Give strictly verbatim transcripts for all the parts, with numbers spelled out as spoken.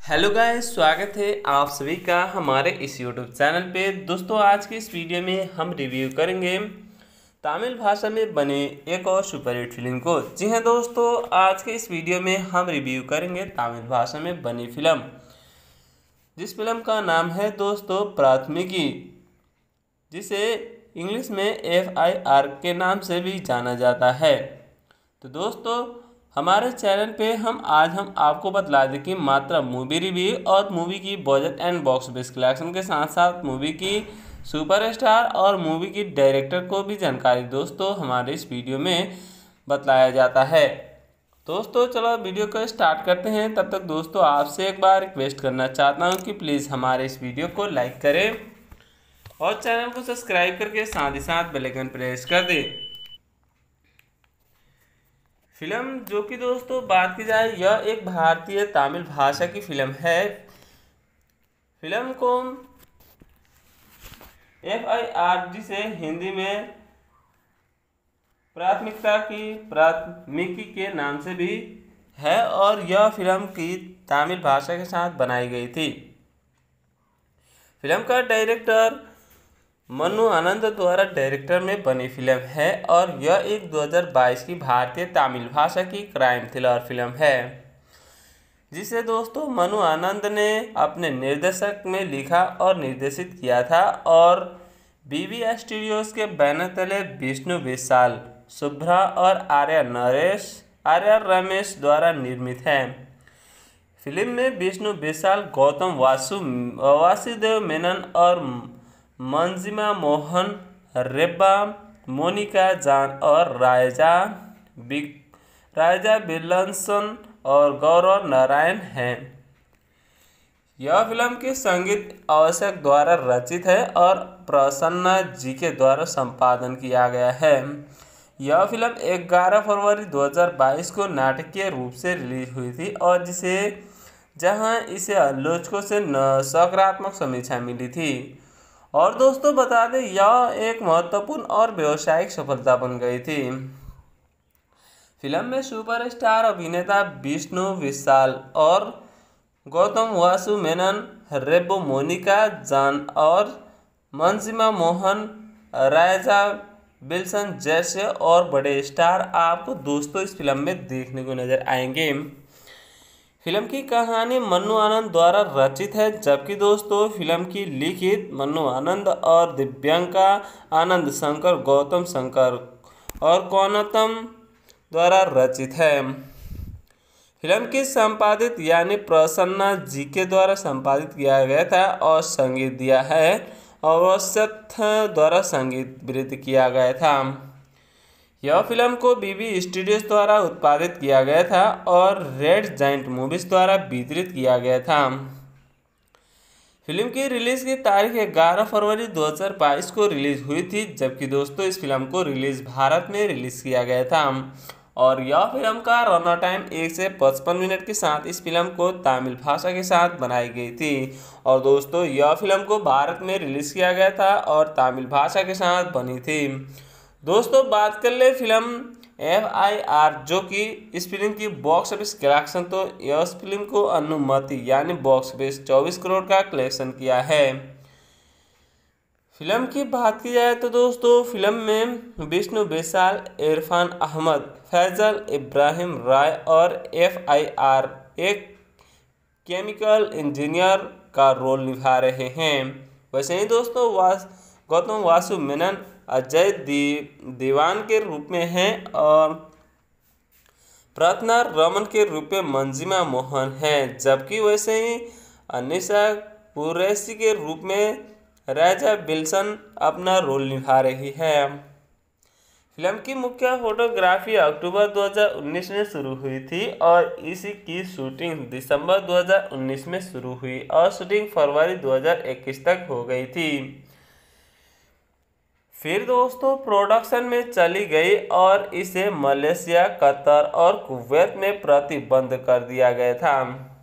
Hello guys, स्वागत है आप सभी का हमारे इस यूट्यूब चैनल पे। दोस्तों, आज की इस वीडियो में हम रिव्यू करेंगे तमिल भाषा में बने एक और सुपरहिट फिल्म को। जी हाँ दोस्तों, आज के इस वीडियो में हम रिव्यू करेंगे तमिल भाषा में बनी फिल्म, जिस फिल्म का नाम है दोस्तों प्राथमिकी, जिसे इंग्लिश में एफ आई आर के नाम से भी जाना जाता है। तो दोस्तों, हमारे चैनल पे हम आज हम आपको बतला दें कि मात्र मूवी रिव्यू और मूवी की budget and box office collection के साथ साथ मूवी की सुपरस्टार और मूवी की डायरेक्टर को भी जानकारी दोस्तों हमारे इस वीडियो में बतलाया जाता है। दोस्तों चलो वीडियो को स्टार्ट करते हैं। तब तक दोस्तों आपसे एक बार रिक्वेस्ट करना चाहता हूं कि प्लीज़ हमारे इस वीडियो को लाइक करें और चैनल को सब्सक्राइब करके साथ ही साथ बेल आइकन प्रेस कर दें। फिल्म जो कि दोस्तों बात की जाए, यह एक भारतीय तमिल भाषा की फिल्म है। फिल्म को एफ आई आर, जिसे हिंदी में प्राथमिकता की प्राथमिकी के नाम से भी है, और यह फिल्म की तमिल भाषा के साथ बनाई गई थी। फिल्म का डायरेक्टर मनु आनंद द्वारा डायरेक्टर में बनी फिल्म है और यह एक दो हज़ार बाईस की भारतीय तमिल भाषा की क्राइम थ्रिलर फिल्म है, जिसे दोस्तों मनु आनंद ने अपने निर्देशक में लिखा और निर्देशित किया था और बीबी स्टूडियोज के बैनर तले विष्णु विशाल, शुभ्रा और आर्या नरेश आर्या रमेश द्वारा निर्मित है। फिल्म में विष्णु विशाल, गौतम वासु वासुदेव मेनन और मंजिमा मोहन, रेब्बा, मोनिका जान और रायजा रायजा बिल्सन और गौरव नारायण हैं। यह फिल्म के संगीत आवश्यक द्वारा रचित है और प्रसन्ना जी के द्वारा संपादन किया गया है। यह फिल्म ग्यारह फरवरी दो हज़ार बाईस को नाटकीय रूप से रिलीज हुई थी और जिसे जहां इसे आलोचकों से सकारात्मक समीक्षा मिली थी। और दोस्तों बता दें, यह एक महत्वपूर्ण और व्यावसायिक सफलता बन गई थी। फिल्म में सुपरस्टार अभिनेता विष्णु विशाल और गौतम वासु मेनन, रेब्बो, मोनिका जान और मंजिमा मोहन, रायजा बिल्सन जैसे और बड़े स्टार आपको दोस्तों इस फिल्म में देखने को नजर आएंगे। फिल्म की कहानी मन्नू आनंद द्वारा रचित है, जबकि दोस्तों फिल्म की लिखित मन्नू आनंद और दिव्यांका आनंद शंकर, गौतम शंकर और कौनतम द्वारा रचित है। फिल्म की संपादित यानी प्रसन्ना जी के द्वारा संपादित किया गया था और संगीत दिया है अवसथ द्वारा संगीत वृत्ति किया गया था। यह फिल्म को बीबी स्टूडियोज द्वारा उत्पादित किया गया था और रेड जाइंट मूवीज द्वारा वितरित किया गया था। फिल्म की रिलीज की तारीख ग्यारह फरवरी दो हज़ार बाईस को रिलीज हुई थी, जबकि दोस्तों इस फिल्म को रिलीज भारत में रिलीज किया गया था और यह फिल्म का रनर टाइम एक से पचपन मिनट के साथ इस फिल्म को तमिल भाषा के साथ बनाई गई थी। और दोस्तों यह फिल्म को भारत में रिलीज किया गया था और तमिल भाषा के साथ बनी थी। दोस्तों बात कर ले फिल्म एफ आई आर, जो कि इस फिल्म की बॉक्स ऑफिस कलेक्शन, तो इस फिल्म को अनुमति यानी बॉक्स ऑफिस चौबीस करोड़ का कलेक्शन किया है। फिल्म की बात की जाए तो दोस्तों फिल्म में विष्णु विशाल, इरफान अहमद, फैजल इब्राहिम राय और एफ आई आर एक केमिकल इंजीनियर का रोल निभा रहे हैं। वैसे ही दोस्तों वास गौतम वासु मेनन अजय दी दीवान के रूप में हैं और प्रार्थना रमन के रूप में मंजिमा मोहन हैं, जबकि वैसे ही अनिशा कुरैशी के रूप में राजा बिल्सन अपना रोल निभा रही है। फिल्म की मुख्य फोटोग्राफी अक्टूबर दो हज़ार उन्नीस में शुरू हुई थी और इसी की शूटिंग दिसंबर दो हज़ार उन्नीस में शुरू हुई और शूटिंग फरवरी दो हज़ार इक्कीस तक हो गई थी। फिर दोस्तों प्रोडक्शन में चली गई और इसे मलेशिया, कतर और कुवैत में प्रतिबंध कर दिया गया था।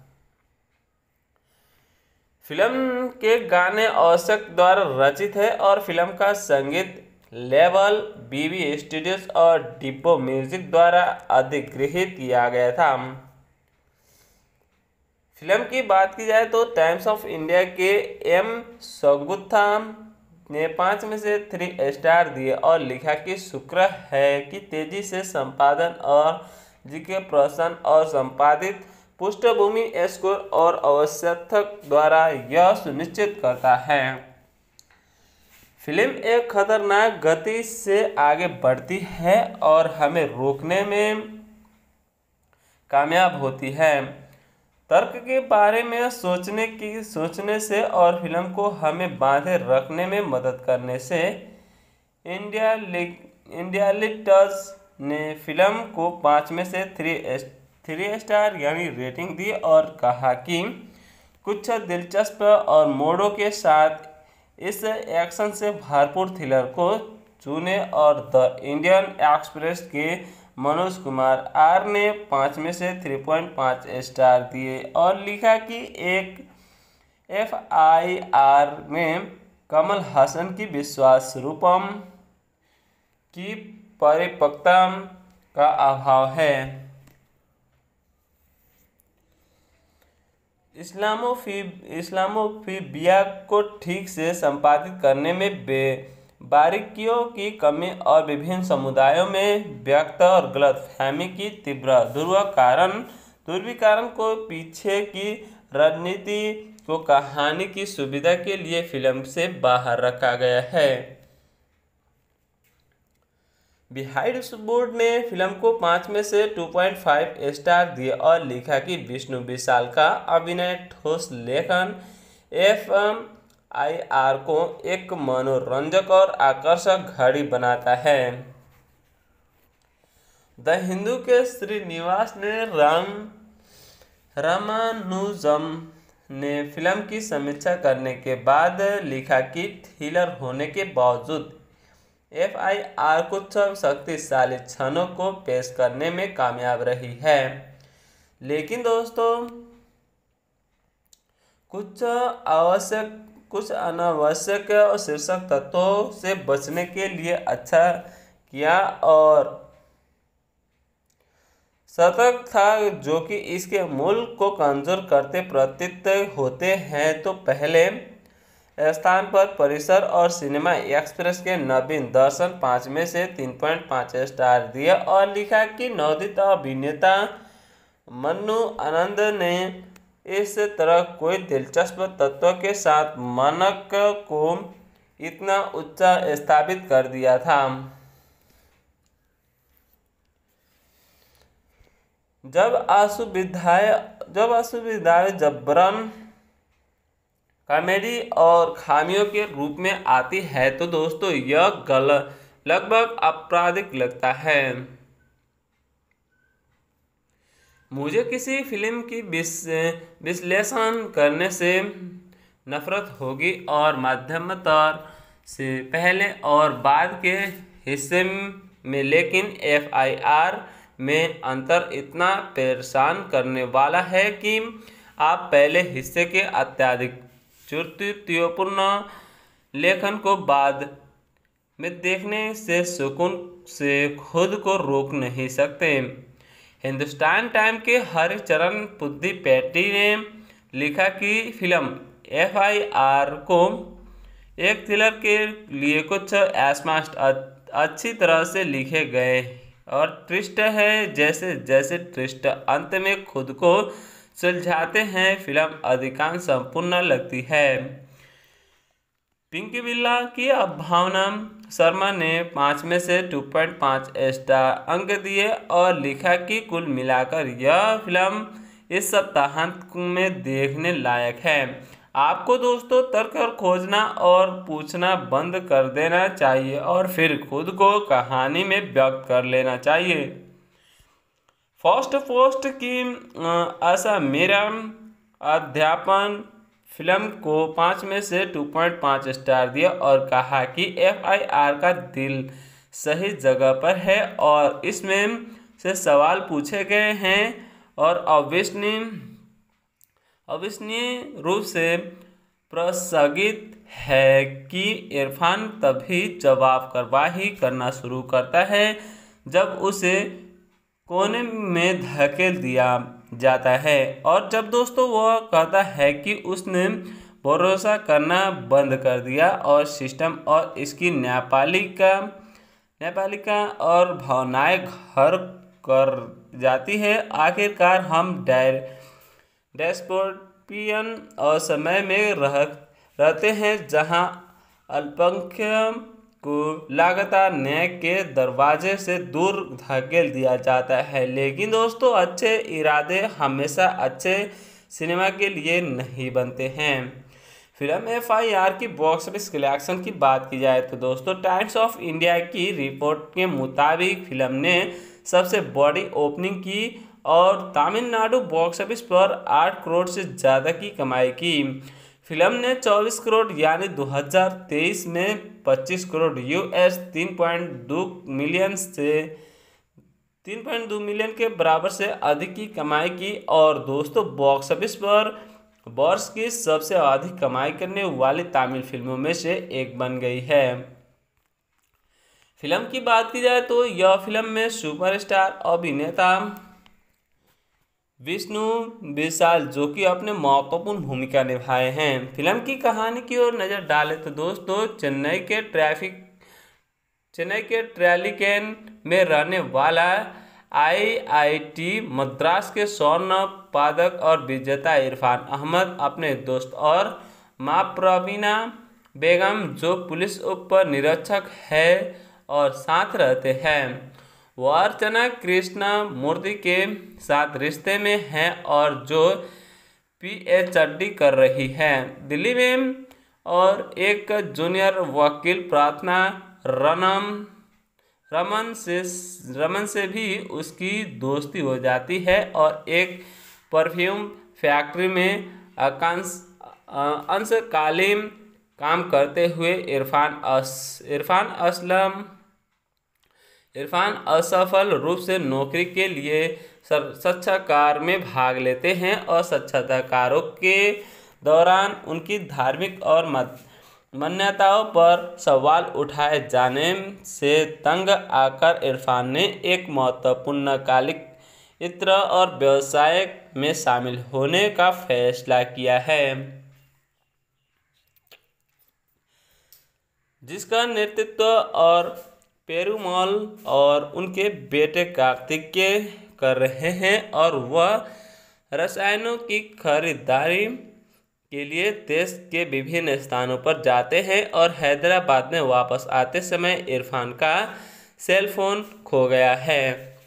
फिल्म के गाने आवश्यक द्वारा रचित है और फिल्म का संगीत लेवल बीबी स्टूडियोज और डिब्बो म्यूजिक द्वारा अधिग्रहित किया गया था। फिल्म की बात की जाए तो टाइम्स ऑफ इंडिया के एम सगुत्था ने पाँच में से थ्री स्टार दिए और लिखा कि शुक्र है कि तेजी से संपादन और जी के प्रश्न और संपादित पृष्ठभूमि स्कोर और अवसथक द्वारा यह सुनिश्चित करता है फिल्म एक खतरनाक गति से आगे बढ़ती है और हमें रोकने में कामयाब होती है। तर्क के बारे में सोचने की सोचने से और फिल्म को हमें बांधे रखने में मदद करने से इंडिया इंडिया लिटर्स ने फिल्म को पाँच में से थ्री थ्री स्टार यानी रेटिंग दी और कहा कि कुछ दिलचस्प और मोड़ों के साथ इस एक्शन से भरपूर थ्रिलर को चुने और द इंडियन एक्सप्रेस के मनोज कुमार आर ने पाँच में से तीन पॉइंट पाँच स्टार दिए और लिखा कि एक एफ आई आर में कमल हासन की विश्वास रूपम की परिपक्वता का अभाव है। इस्लामोफी इस्लामोफोबिया को ठीक से संपादित करने में बे बारीकियों की कमी और विभिन्न समुदायों में व्यक्त और गलतफहमी की तीव्र ध्रुवीकरण ध्रुवीकरण को पीछे की रणनीति को कहानी की सुविधा के लिए फिल्म से बाहर रखा गया है। बिहाइंड बोर्ड ने फिल्म को पाँच में से दो पॉइंट पाँच स्टार दिए और लिखा कि विष्णु विशाल का अभिनय ठोस लेखन एफ आई आर को एक मनोरंजक और आकर्षक घड़ी बनाता है। द हिंदू के श्रीनिवास ने राम रामानुजम ने फिल्म की समीक्षा करने के बाद लिखा कि थ्रिलर होने के बावजूद एफ आई आर कुछ शक्तिशाली क्षणों को पेश करने में कामयाब रही है, लेकिन दोस्तों कुछ आवश्यक कुछ अनावश्यक और शीर्षक तत्वों से बचने के लिए अच्छा किया और सतर्क था जो कि इसके मूल को कमजोर करते प्रतीत होते हैं। तो पहले स्थान पर परिसर और सिनेमा एक्सप्रेस के नवीन दर्शन पाँच में से तीन पॉइंट पाँच स्टार दिए और लिखा कि नवोदित अभिनेता मन्नू आनंद ने इस तरह कोई दिलचस्प तत्व के साथ मानक को इतना उच्च स्थापित कर दिया था। जब असुविधाएं जब असुविधाएं जबरन कॉमेडी और खामियों के रूप में आती है तो दोस्तों यह गलत लगभग आपराधिक लगता है। मुझे किसी फिल्म की विश्लेषण करने से नफरत होगी और मध्यमतर से पहले और बाद के हिस्से में, लेकिन एफ आई आर में अंतर इतना परेशान करने वाला है कि आप पहले हिस्से के अत्यधिक चुनौतीपूर्ण लेखन को बाद में देखने से सुकून से खुद को रोक नहीं सकते। हिंदुस्तान टाइम के हरिचरण पुद्दीपेट्टी ने लिखा कि फिल्म एफ आई आर को एक थ्रिलर के लिए कुछ एस्मास्ट अच्छी तरह से लिखे गए और ट्विस्ट है। जैसे जैसे ट्विस्ट अंत में खुद को सुलझाते हैं फिल्म अधिकांश संपूर्ण लगती है। पिंकी बिल्ला की भावना शर्मा ने पाँच में से दो पॉइंट पाँच स्टार अंक दिए और लिखा कि कुल मिलाकर यह फिल्म इस सप्ताहांत में देखने लायक है। आपको दोस्तों तर्क और खोजना और पूछना बंद कर देना चाहिए और फिर खुद को कहानी में व्यक्त कर लेना चाहिए। फर्स्ट पोस्ट की आशा मेरा अध्यापन फिल्म को पाँच में से दो पॉइंट पाँच स्टार दिया और कहा कि एफ आई आर का दिल सही जगह पर है और इसमें से सवाल पूछे गए हैं और अविश्वसनीय अविश्वसनीय रूप से प्रसंगित है कि इरफान तभी जवाब कार्रवाई करना शुरू करता है जब उसे कोने में धकेल दिया जाता है और जब दोस्तों वह कहता है कि उसने भरोसा करना बंद कर दिया और सिस्टम और इसकी न्यायपालिका न्यायपालिका और भावनाएं घर कर जाती है। आखिरकार हम डायर डेस्पोटियन और समय में रह रहते हैं जहां अल्पसंख्यक को लगातार न्याय के दरवाजे से दूर धकेल दिया जाता है। लेकिन दोस्तों अच्छे इरादे हमेशा अच्छे सिनेमा के लिए नहीं बनते हैं। फिल्म एफ आई आर की बॉक्स ऑफिस कलेक्शन की बात की जाए तो दोस्तों टाइम्स ऑफ इंडिया की रिपोर्ट के मुताबिक फिल्म ने सबसे बड़ी ओपनिंग की और तमिलनाडु बॉक्स ऑफिस पर आठ करोड़ से ज़्यादा की कमाई की। फिल्म ने चौबीस करोड़ यानी दो हज़ार तेईस में पच्चीस करोड़ यूएस तीन पॉइंट दो मिलियन से तीन पॉइंट दो मिलियन के बराबर से अधिक की कमाई की और दोस्तों बॉक्स ऑफिस पर वर्ष की सबसे अधिक कमाई करने वाली तमिल फिल्मों में से एक बन गई है। फिल्म की बात की जाए तो यह फिल्म में सुपरस्टार अभिनेता विष्णु विशाल जो कि अपने महत्वपूर्ण भूमिका निभाए हैं। फिल्म की कहानी की ओर नज़र डालें तो दोस्तों चेन्नई के ट्रैफिक चेन्नई के ट्रैलिकेन में रहने वाला आई आई टी मद्रास के स्वर्ण पदक और विजेता इरफान अहमद अपने दोस्त और माँ प्रवीणा बेगम जो पुलिस उप निरीक्षक है और साथ रहते हैं वो अर्चना कृष्णा मूर्ति के साथ रिश्ते में हैं और जो पीएचडी कर रही है दिल्ली में और एक जूनियर वकील प्रार्थना रनम रमन से रमन से भी उसकी दोस्ती हो जाती है और एक परफ्यूम फैक्ट्री में अंश अंशकालीन काम करते हुए इरफान अस इरफान असलम इरफान असफल रूप से नौकरी के लिए साक्षात्कार में भाग लेते हैं और साक्षात्कारों के दौरान उनकी धार्मिक और मत मान्यताओं पर सवाल उठाए जाने से तंग आकर इरफान ने एक महत्वपूर्ण कालिक इत्र और व्यवसाय में शामिल होने का फैसला किया है जिसका नेतृत्व और पेरुमल और उनके बेटे कार्तिकेय कर रहे हैं और वह रसायनों की खरीदारी के लिए देश के विभिन्न स्थानों पर जाते हैं और हैदराबाद में वापस आते समय इरफान का सेल फोन खो गया है।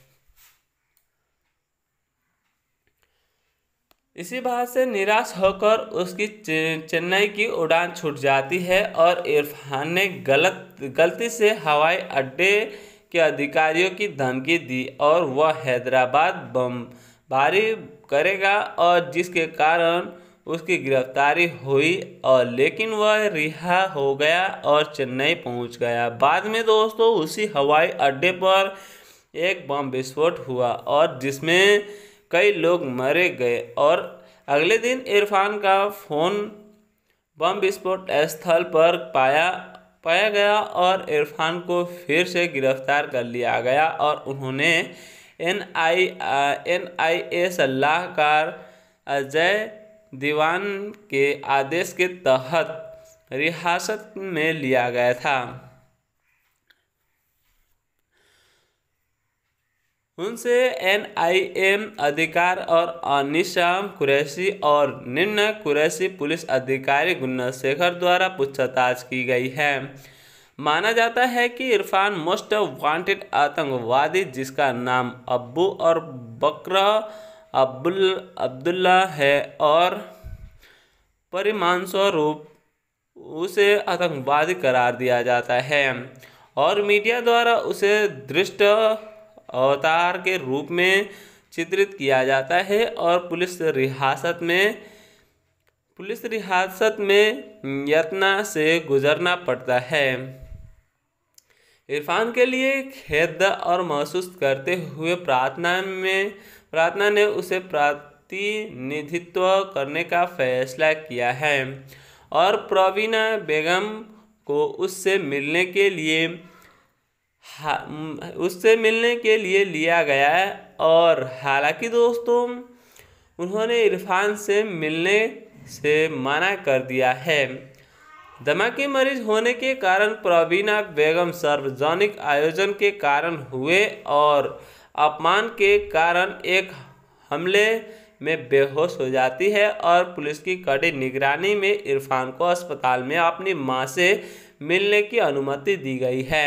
इसी बात से निराश होकर उसकी चेन्नई की उड़ान छूट जाती है और इरफान ने गलत गलती से हवाई अड्डे के अधिकारियों की धमकी दी और वह हैदराबाद बमबारी करेगा और जिसके कारण उसकी गिरफ्तारी हुई और लेकिन वह रिहा हो गया और चेन्नई पहुंच गया। बाद में दोस्तों उसी हवाई अड्डे पर एक बम विस्फोट हुआ और जिसमें कई लोग मारे गए और अगले दिन इरफान का फोन बम विस्फोट स्थल पर पाया पाया गया और इरफान को फिर से गिरफ्तार कर लिया गया और उन्होंने एन आई एन आई ए सलाहकार अजय दीवान के आदेश के तहत हिरासत में लिया गया था। उनसे एन आई ए अधिकार और अनिशा कुरैशी और निम्न कुरैशी पुलिस अधिकारी गुन्नाशेखर द्वारा पूछताछ की गई है। माना जाता है कि इरफान मोस्ट वांटेड आतंकवादी जिसका नाम अब्बू और बकर अब्दुल अब्दुल्ला है और परिणामस्वरूप उसे आतंकवादी करार दिया जाता है और मीडिया द्वारा उसे दृष्ट अवतार के रूप में चित्रित किया जाता है और पुलिस रिहासत में पुलिस रिहासत में यातना से गुजरना पड़ता है। इरफान के लिए खेद और महसूस करते हुए प्रार्थना में प्रार्थना ने उसे प्रतिनिधित्व करने का फैसला किया है और प्रवीणा बेगम को उससे मिलने के लिए उससे मिलने के लिए लिया गया है और हालांकि दोस्तों उन्होंने इरफान से मिलने से मना कर दिया है। दमा की मरीज होने के कारण प्रवीणा बेगम सार्वजनिक आयोजन के कारण हुए और अपमान के कारण एक हमले में बेहोश हो जाती है और पुलिस की कड़ी निगरानी में इरफान को अस्पताल में अपनी मां से मिलने की अनुमति दी गई है।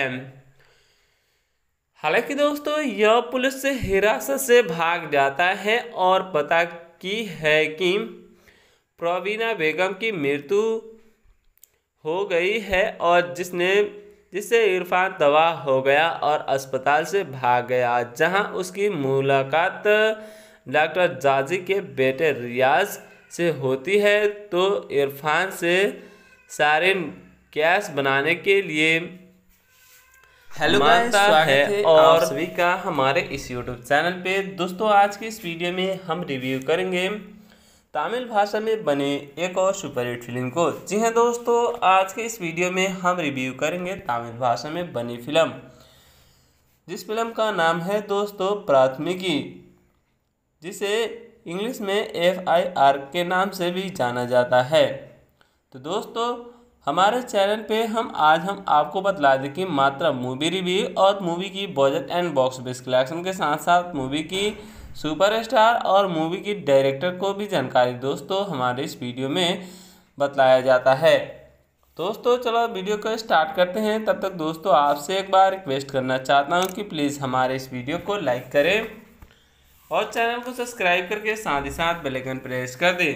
हालांकि दोस्तों यह पुलिस से हिरासत से भाग जाता है और पता की है कि प्रवीणा बेगम की मृत्यु हो गई है और जिसने जिससे इरफान तबाह हो गया और अस्पताल से भाग गया, जहां उसकी मुलाकात डॉक्टर जाजी के बेटे रियाज से होती है। तो इरफान से सारिन कैश बनाने के लिए हेलो गाइस, स्वागत है और आप सभी का हमारे इस यूट्यूब चैनल पे। दोस्तों आज की इस वीडियो में हम रिव्यू करेंगे तमिल भाषा में बने एक और सुपरहिट फिल्म को। जी हाँ दोस्तों, आज के इस वीडियो में हम रिव्यू करेंगे तमिल भाषा में बनी फिल्म, जिस फिल्म का नाम है दोस्तों प्राथमिकी, जिसे इंग्लिश में एफ आई आर के नाम से भी जाना जाता है। तो दोस्तों हमारे चैनल पे हम आज हम आपको बतला दें कि मात्र मूवी रिव्यू और मूवी की budget and box office collection के साथ साथ मूवी की सुपरस्टार और मूवी की डायरेक्टर को भी जानकारी दोस्तों हमारे इस वीडियो में बतलाया जाता है। दोस्तों चलो वीडियो को स्टार्ट करते हैं। तब तक दोस्तों आपसे एक बार रिक्वेस्ट करना चाहता हूं कि प्लीज़ हमारे इस वीडियो को लाइक करें और चैनल को सब्सक्राइब करके साथ ही साथ बेल आइकन प्रेस कर दें।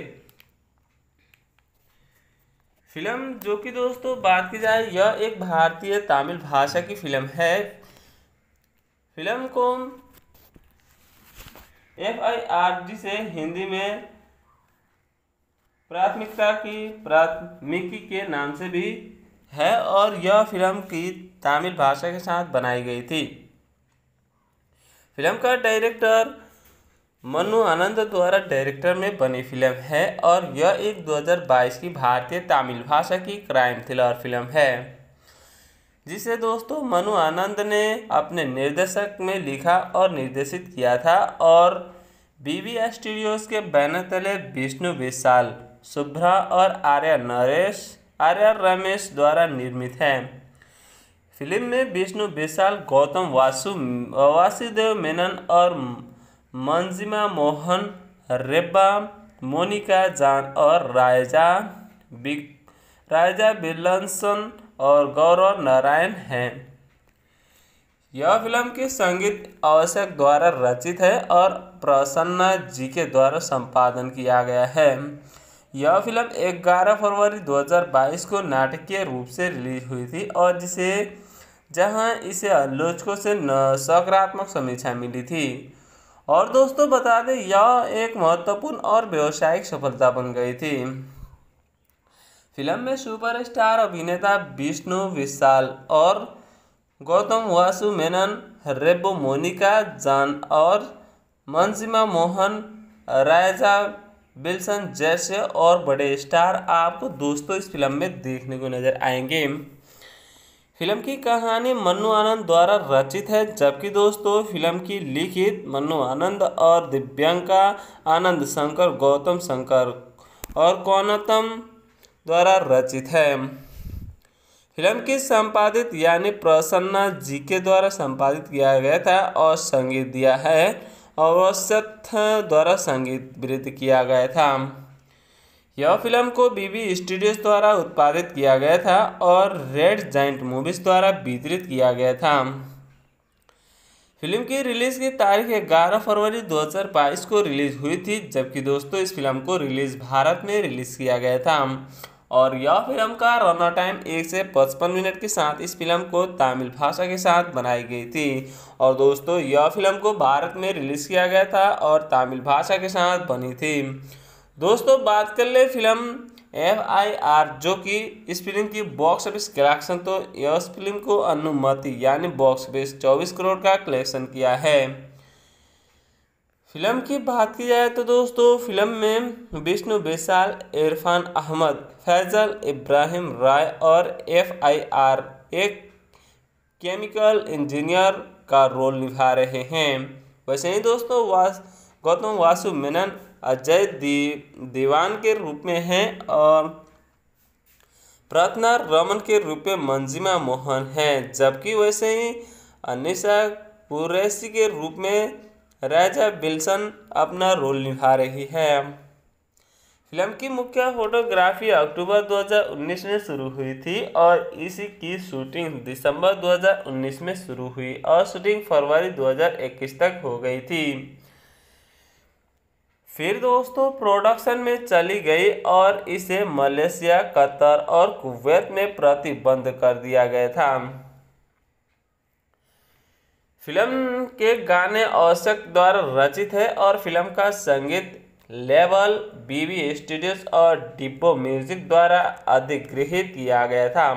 फिल्म जो कि दोस्तों बात की जाए, यह एक भारतीय तमिल भाषा की फिल्म है। फिल्म को एफ आई आर जिसे हिंदी में प्राथमिकता की प्राथमिकी के नाम से भी है और यह फिल्म की तमिल भाषा के साथ बनाई गई थी। फिल्म का डायरेक्टर मनु आनंद द्वारा डायरेक्टर में बनी फिल्म है और यह एक दो हज़ार बाईस की भारतीय तमिल भाषा की क्राइम थ्रिलर फिल्म है, जिसे दोस्तों मनु आनंद ने अपने निर्देशक में लिखा और निर्देशित किया था और बीबी स्टूडियोज के बैनर तले विष्णु विशाल, शुभ्रा और आर्या नरेश आर्या रमेश द्वारा निर्मित है। फिल्म में विष्णु विशाल, गौतम वासु वासुदेव मेनन और मंजिमा मोहन रेब्बा, मोनिका जान और रायजा रायजा बिल्सन और गौरव नारायण हैं। यह फिल्म के संगीत आवश्यक द्वारा रचित है और प्रसन्ना जी के द्वारा संपादन किया गया है। यह फिल्म ग्यारह फरवरी दो हज़ार बाईस को नाटकीय रूप से रिलीज हुई थी और जिसे जहां इसे आलोचकों से सकारात्मक समीक्षा मिली थी। और दोस्तों बता दें यह एक महत्वपूर्ण और व्यावसायिक सफलता बन गई थी। फिल्म में सुपरस्टार अभिनेता विष्णु विशाल और गौतम वासु मेनन, रेब्बो मोनिका जान और मंजिमा मोहन रायजा बिल्सन जैसे और बड़े स्टार आपको दोस्तों इस फिल्म में देखने को नजर आएंगे। फिल्म की कहानी मन्नू आनंद द्वारा रचित है, जबकि दोस्तों फिल्म की लिखित मन्नू आनंद और दिव्यांका आनंद शंकर, गौतम शंकर और कौनतम द्वारा रचित है। फिल्म की संपादित यानी प्रसन्ना जी के द्वारा संपादित किया गया था और संगीत दिया है अवसथ द्वारा संगीत वृत्त किया गया था। यह फिल्म को बीबी स्टूडियोज द्वारा उत्पादित किया गया था और रेड जाइंट मूवीज द्वारा वितरित किया गया था। फिल्म की रिलीज की तारीख ग्यारह फरवरी दो हज़ार बाईस को रिलीज हुई थी, जबकि दोस्तों इस फिल्म को रिलीज भारत में रिलीज किया गया था और यह फिल्म का रनर टाइम एक से पचपन मिनट के साथ इस फिल्म को तमिल भाषा के साथ बनाई गई थी। और दोस्तों यह फिल्म को भारत में रिलीज किया गया था और तमिल भाषा के साथ बनी थी। दोस्तों बात कर ले फिल्म एफ आई आर जो कि इस फिल्म की बॉक्स ऑफिस कलेक्शन, तो इस फिल्म को अनुमति यानी बॉक्स ऑफिस चौबीस करोड़ का कलेक्शन किया है। फिल्म की बात की जाए तो दोस्तों फिल्म में विष्णु विशाल, इरफान अहमद, फैजल इब्राहिम राय और एफ आई आर एक केमिकल इंजीनियर का रोल निभा रहे हैं। वैसे ही दोस्तों वास गौतम वासु मेनन, अजय दी, दीवान के रूप में हैं और प्रार्थना रमन के रूप में मंजिमा मोहन हैं, जबकि वैसे ही अनीसा कुरैशी के रूप में राजा विल्सन अपना रोल निभा रही है। फिल्म की मुख्य फोटोग्राफी अक्टूबर दो हज़ार उन्नीस में शुरू हुई थी और इसी की शूटिंग दिसंबर दो हज़ार उन्नीस में शुरू हुई और शूटिंग फरवरी दो हज़ार इक्कीस तक हो गई थी। फिर दोस्तों प्रोडक्शन में चली गई और इसे मलेशिया, कतर और कुवैत में प्रतिबंध कर दिया गया था। फिल्म के गाने औशक द्वारा रचित है और फिल्म का संगीत लेवल बीबी स्टूडियोज और डिब्बो म्यूजिक द्वारा अधिग्रहित किया गया था।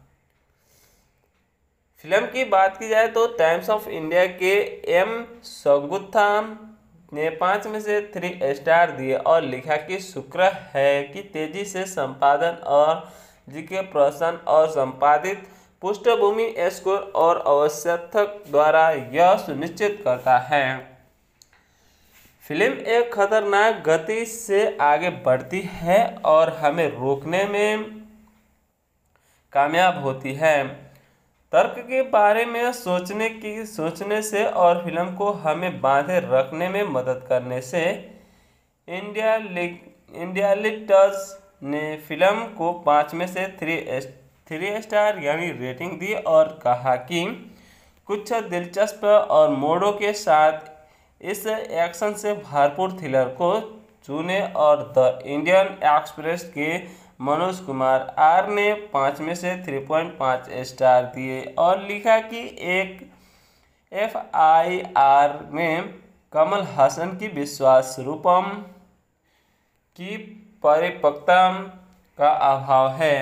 फिल्म की बात की जाए तो टाइम्स ऑफ इंडिया के एम संगुत्था ने पाँच में से थ्री स्टार दिए और लिखा कि शुक्र है कि तेजी से संपादन और जी के प्रसन्न और संपादित पृष्ठभूमि स्कोर और अवसथक द्वारा यह सुनिश्चित करता है फिल्म एक खतरनाक गति से आगे बढ़ती है और हमें रोकने में कामयाब होती है। तर्क के बारे में सोचने की सोचने से और फिल्म को हमें बांधे रखने में मदद करने से इंडिया इंडिया लिटर्स ने फिल्म को पाँच में से थ्री थ्री स्टार यानी रेटिंग दी और कहा कि कुछ दिलचस्प और मोड़ों के साथ इस एक्शन से भरपूर थ्रिलर को चुने और द इंडियन एक्सप्रेस के मनोज कुमार आर ने पाँच में से तीन पॉइंट पाँच स्टार दिए और लिखा कि एक एफ आई आर में कमल हसन की विश्वास रूपम की परिपक्वता का अभाव है।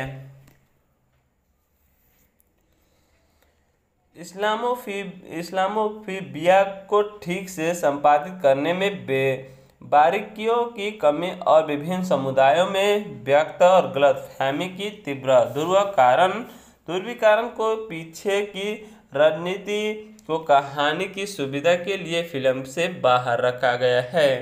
इस्लामोफी इस्लामोफोबिया को ठीक से संपादित करने में बे बारीकियों की कमी और विभिन्न समुदायों में व्यक्त और गलतफहमी की तीव्र ध्रुवीकरण ध्रुवीकरण को पीछे की रणनीति को कहानी की सुविधा के लिए फिल्म से बाहर रखा गया है।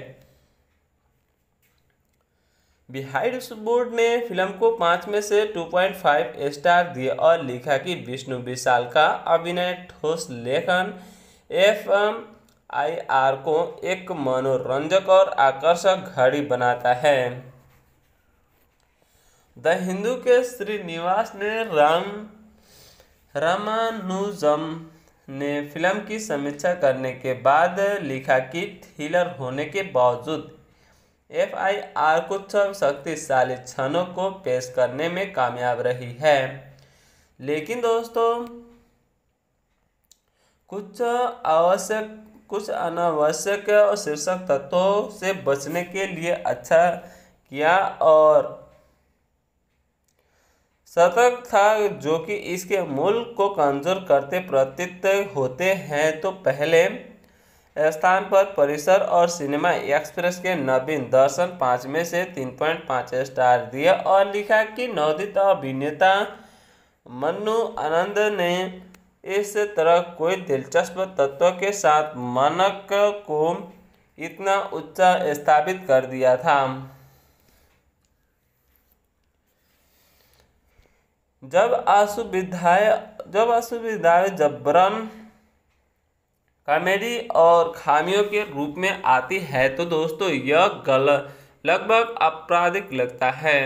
बिहाइंड बोर्ड ने फिल्म को पाँच में से दो पॉइंट पाँच स्टार दिए और लिखा कि विष्णु विशाल का अभिनय ठोस लेखन एफ आई आर को एक मनोरंजक और आकर्षक घड़ी बनाता है। द हिंदू के श्रीनिवास ने राम रामानुजम ने फिल्म की समीक्षा करने के बाद लिखा कि थ्रिलर होने के बावजूद एफ आई आर कुछ शक्तिशाली क्षणों को पेश करने में कामयाब रही है, लेकिन दोस्तों कुछ आवश्यक कुछ अनावश्यक और शीर्षक तत्वों से बचने के लिए अच्छा किया और सतर्क था, जो कि इसके मूल को कमजोर करते प्रतीत होते हैं। तो पहले स्थान पर परिसर और सिनेमा एक्सप्रेस के नवीन दर्शन पाँच में से तीन पॉइंट पाँच स्टार दिए और लिखा कि नवोदित अभिनेता मन्नू आनंद ने इस तरह कोई दिलचस्प तत्व के साथ मानक को इतना ऊंचा स्थापित कर दिया था। जब असुविधाएं जब असुविधाएं जबरन कॉमेडी और खामियों के रूप में आती है तो दोस्तों यह गलत लगभग आपराधिक लगता है।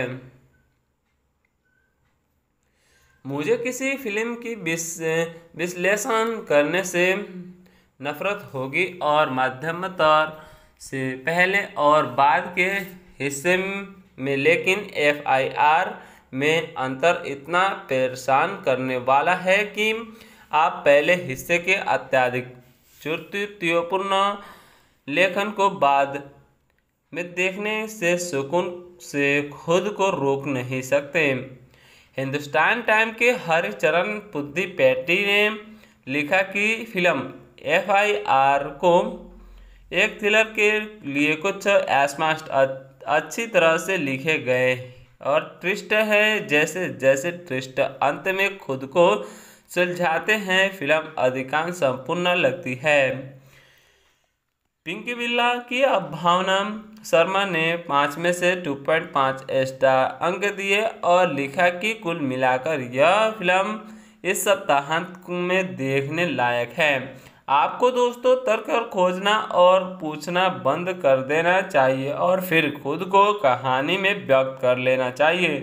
मुझे किसी फिल्म की विश्लेषण करने से नफरत होगी और मध्यमतर से पहले और बाद के हिस्से में, लेकिन एफ आई आर में अंतर इतना परेशान करने वाला है कि आप पहले हिस्से के अत्यधिक चुनौतीपूर्ण लेखन को बाद में देखने से सुकून से खुद को रोक नहीं सकते। हिंदुस्तान टाइम के हरिचरण पुद्दीपेट्टी ने लिखा कि फिल्म एफ आई आर को एक थ्रिलर के लिए कुछ एस्मास्ट अच्छी तरह से लिखे गए और ट्विस्ट है, जैसे जैसे ट्विस्ट अंत में खुद को सुलझाते हैं फिल्म अधिकांश संपूर्ण लगती है। पिंकी बिल्ला की अब भावना शर्मा ने पाँच में से टू पॉइंट पाँच स्टार अंक दिए और लिखा कि कुल मिलाकर यह फिल्म इस सप्ताहांत में देखने लायक है। आपको दोस्तों तर्क और खोजना और पूछना बंद कर देना चाहिए और फिर खुद को कहानी में व्यक्त कर लेना चाहिए।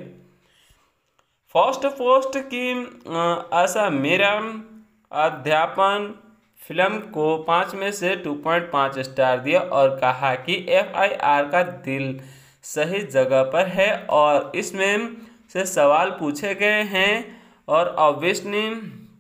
फर्स्ट पोस्ट की आशा मेरा अध्यापन फिल्म को पाँच में से टू पॉइंट पाँच स्टार दिया और कहा कि एफ आई आर का दिल सही जगह पर है और इसमें से सवाल पूछे गए हैं और अविश्वसनीय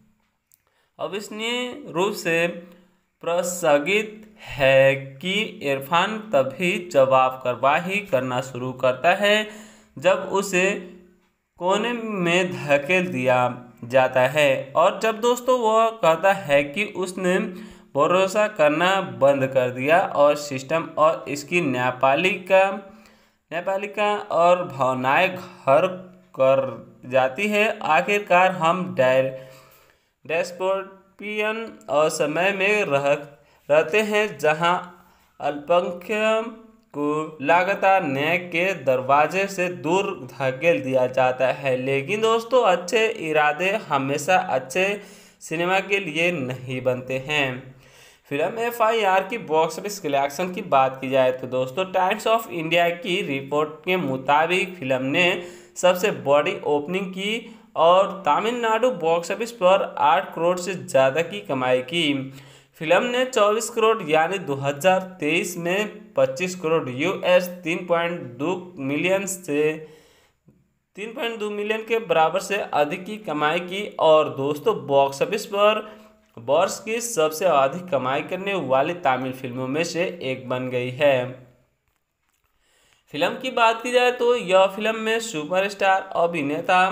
अविश्वसनीय रूप से प्रसंगित है कि इरफान तभी जवाब कार्रवाई करना शुरू करता है जब उसे कोने में धकेल दिया जाता है और जब दोस्तों वह कहता है कि उसने भरोसा करना बंद कर दिया और सिस्टम और इसकी न्यायपालिका न्यायपालिका और भावनाएं घर कर जाती है। आखिरकार हम डायर डेस्पोटियन और समय में रह रहते हैं जहां अल्पसंख्यक को लगातार न्याय के दरवाजे से दूर धकेल दिया जाता है। लेकिन दोस्तों अच्छे इरादे हमेशा अच्छे सिनेमा के लिए नहीं बनते हैं। फिल्म एफ आई आर की बॉक्स ऑफिस कलेक्शन की बात की जाए तो दोस्तों टाइम्स ऑफ इंडिया की रिपोर्ट के मुताबिक फिल्म ने सबसे बड़ी ओपनिंग की और तमिलनाडु बॉक्स ऑफिस पर आठ करोड़ से ज़्यादा की कमाई की। फिल्म ने चौबीस करोड़ यानी दो हज़ार तेईस में पच्चीस करोड़ यूएस तीन पॉइंट दो मिलियन से तीन पॉइंट दो मिलियन के बराबर से अधिक की कमाई की और दोस्तों बॉक्स ऑफिस पर वर्ष की सबसे अधिक कमाई करने वाली तमिल फिल्मों में से एक बन गई है। फिल्म की बात की जाए तो यह फिल्म में सुपरस्टार अभिनेता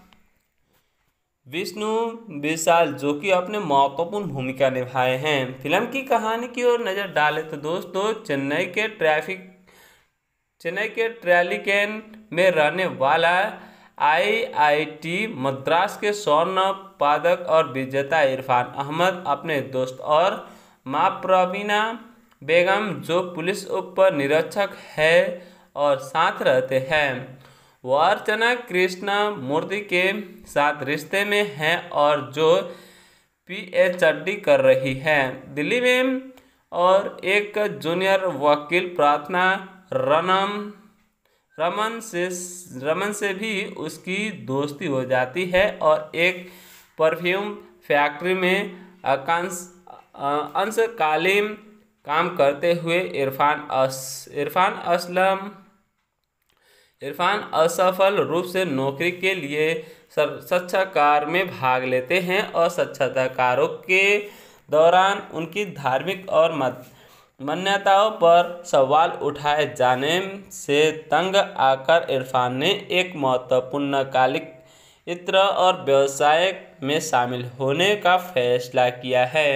विष्णु विशाल जो कि अपने महत्वपूर्ण भूमिका निभाए हैं। फिल्म की कहानी की ओर नज़र डालें तो दोस्तों चेन्नई के ट्रैफिक चेन्नई के ट्रैलिकेन में रहने वाला आई आई टी मद्रास के स्वर्ण पदक और विजेता इरफान अहमद अपने दोस्त और माँ प्रवीणा बेगम जो पुलिस उप निरीक्षक है और साथ रहते हैं वो अर्चना कृष्णा मूर्ति के साथ रिश्ते में हैं और जो पी एच डी कर रही है दिल्ली में और एक जूनियर वकील प्रार्थना रनम रमन से रमन से भी उसकी दोस्ती हो जाती है और एक परफ्यूम फैक्ट्री में आकांश अंशकालीन काम करते हुए इरफान अस इरफान असलम इरफान असफल रूप से नौकरी के लिए साक्षात्कार में भाग लेते हैं और साक्षात्कारों के दौरान उनकी धार्मिक और मान्यताओं पर सवाल उठाए जाने से तंग आकर इरफान ने एक महत्वपूर्ण कालिक इत्र और व्यवसाय में शामिल होने का फैसला किया है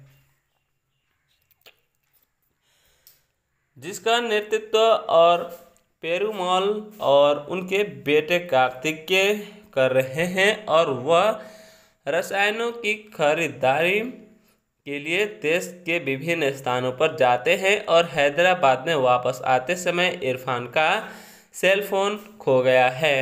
जिसका नेतृत्व और पेरुमल और उनके बेटे कार्तिकेय कर रहे हैं और वह रसायनों की खरीदारी के लिए देश के विभिन्न स्थानों पर जाते हैं और हैदराबाद में वापस आते समय इरफान का सेल फोन खो गया है।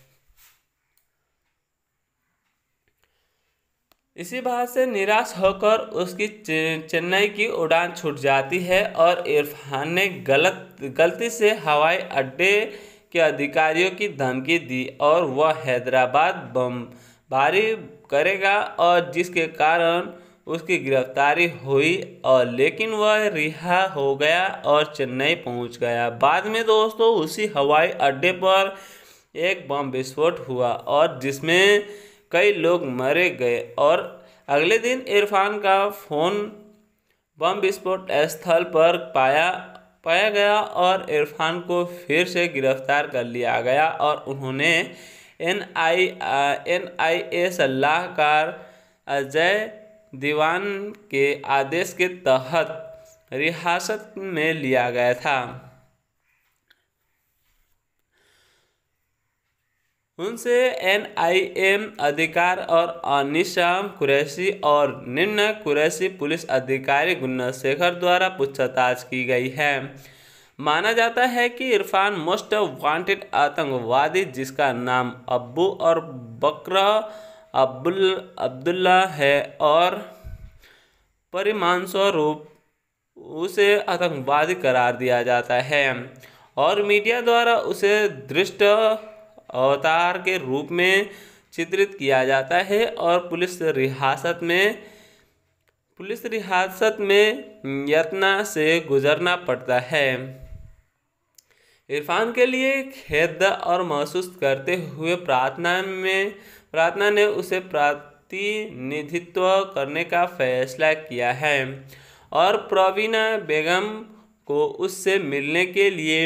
इसी बात से निराश होकर उसकी चेन्नई की उड़ान छूट जाती है और इरफान ने गलत गलती से हवाई अड्डे के अधिकारियों की धमकी दी और वह हैदराबाद बमबारी करेगा और जिसके कारण उसकी गिरफ्तारी हुई और लेकिन वह रिहा हो गया और चेन्नई पहुंच गया। बाद में दोस्तों उसी हवाई अड्डे पर एक बम विस्फोट हुआ और जिसमें कई लोग मारे गए और अगले दिन इरफान का फोन बम विस्फोट स्थल पर पाया पाया गया और इरफान को फिर से गिरफ्तार कर लिया गया और उन्होंने एन आई एन आई ए सलाहकार अजय दीवान के आदेश के तहत हिरासत में लिया गया था। उनसे एन आई ए अधिकार और अनिशा कुरैशी और निम्न कुरैशी पुलिस अधिकारी गुन्नाशेखर द्वारा पूछताछ की गई है। माना जाता है कि इरफान मोस्ट वांटेड आतंकवादी, जिसका नाम अब्बू और बकर अब्दुल अब्दुल्ला है, और परिणामस्वरूप उसे आतंकवादी करार दिया जाता है और मीडिया द्वारा उसे दृष्ट अवतार के रूप में चित्रित किया जाता है और पुलिस रियासत में पुलिस रियासत में यातना से गुजरना पड़ता है। इरफान के लिए खेद और महसूस करते हुए प्रार्थना में प्रार्थना ने उसे प्रतिनिधित्व करने का फैसला किया है और प्रवीणा बेगम को उससे मिलने के लिए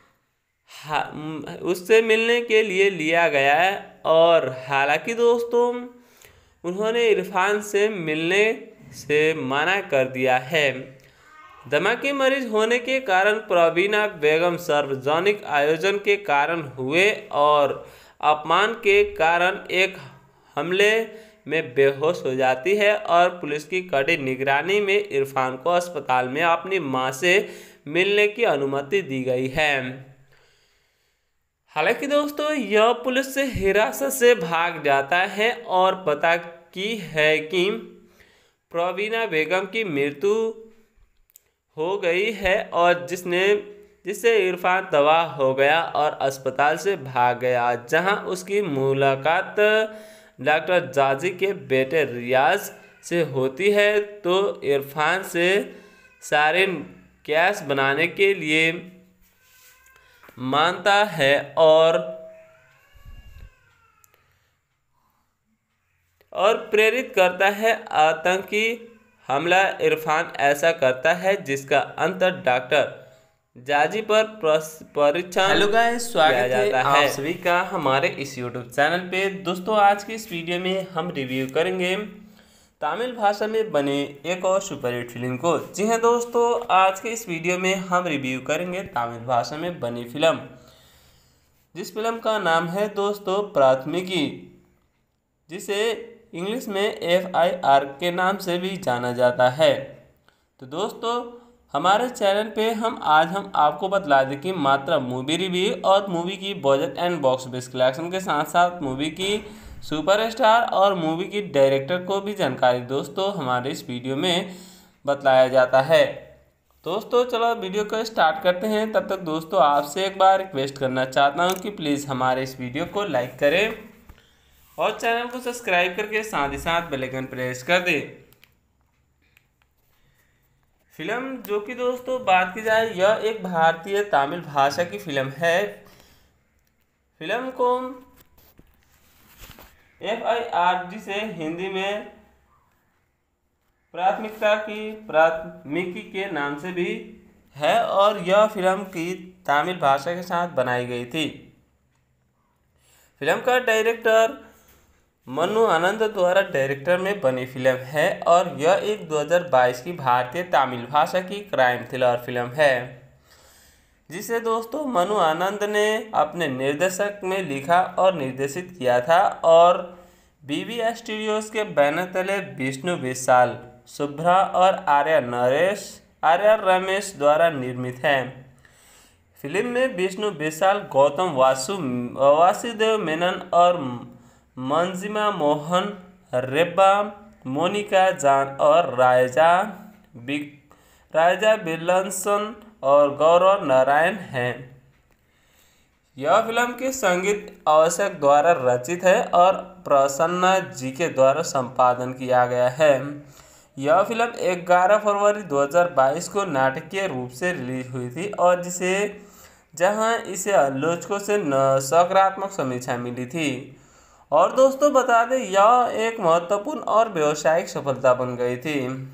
उससे मिलने के लिए लिया गया है। और हालांकि दोस्तों उन्होंने इरफान से मिलने से मना कर दिया है। दमा की मरीज होने के कारण प्रवीणा बेगम सार्वजनिक आयोजन के कारण हुए और अपमान के कारण एक हमले में बेहोश हो जाती है और पुलिस की कड़ी निगरानी में इरफान को अस्पताल में अपनी मां से मिलने की अनुमति दी गई है। हालांकि दोस्तों यह पुलिस से हिरासत से भाग जाता है और पता की है कि प्रवीणा बेगम की मृत्यु हो गई है और जिसने जिससे इरफान तबाह हो गया और अस्पताल से भाग गया, जहां उसकी मुलाकात डॉक्टर जाजी के बेटे रियाज से होती है। तो इरफान से सारिन कैश बनाने के लिए मानता है और और प्रेरित करता है आतंकी हमला। इरफान ऐसा करता है जिसका अंत डॉक्टर जाजी पर परीक्षण हेलो गाइस, स्वागत है आप सभी का हमारे इस यूट्यूब चैनल पे। दोस्तों आज की इस वीडियो में हम रिव्यू करेंगे तमिल भाषा में बने एक और सुपरहिट फिल्म को। जी हाँ दोस्तों, आज के इस वीडियो में हम रिव्यू करेंगे तमिल भाषा में बनी फिल्म, जिस फिल्म का नाम है दोस्तों प्राथमिकी, जिसे इंग्लिश में एफ आई आर के नाम से भी जाना जाता है। तो दोस्तों हमारे चैनल पे हम आज हम आपको बतला दें कि मात्र मूवी रिव्यू और मूवी की budget and box office collection के साथ साथ मूवी की सुपरस्टार और मूवी की डायरेक्टर को भी जानकारी दोस्तों हमारे इस वीडियो में बतलाया जाता है। दोस्तों चलो वीडियो को स्टार्ट करते हैं। तब तक दोस्तों आपसे एक बार रिक्वेस्ट करना चाहता हूं कि प्लीज़ हमारे इस वीडियो को लाइक करें और चैनल को सब्सक्राइब करके साथ ही साथ बेल आइकन प्रेस कर दें। फिल्म जो कि दोस्तों बात की जाए, यह एक भारतीय तमिल भाषा की फिल्म है। फिल्म को एफ आई आर, जिसे हिंदी में प्राथमिकता की प्राथमिकी के नाम से भी है, और यह फिल्म की तमिल भाषा के साथ बनाई गई थी। फिल्म का डायरेक्टर मनु आनंद द्वारा डायरेक्टर में बनी फिल्म है और यह एक दो हज़ार बाईस की भारतीय तमिल भाषा की क्राइम थ्रिलर फिल्म है, जिसे दोस्तों मनु आनंद ने अपने निर्देशक में लिखा और निर्देशित किया था और बीबी स्टूडियोज के बैनर तले विष्णु विशाल, शुभ्रा और आर्या नरेश आर्या रमेश द्वारा निर्मित है। फिल्म में विष्णु विशाल, गौतम वासु वासुदेव मेनन और मंजिमा मोहन रेब्बा, मोनिका जान और रायजा रायजा बिल्सन और गौरव नारायण हैं। यह फिल्म के संगीत आवश्यक द्वारा रचित है और प्रसन्ना जी के द्वारा संपादन किया गया है। यह फिल्म ग्यारह फरवरी दो हज़ार बाईस को नाटकीय रूप से रिलीज हुई थी और जिसे जहां इसे आलोचकों से सकारात्मक समीक्षा मिली थी। और दोस्तों बता दें यह एक महत्वपूर्ण और व्यावसायिक सफलता बन गई थी।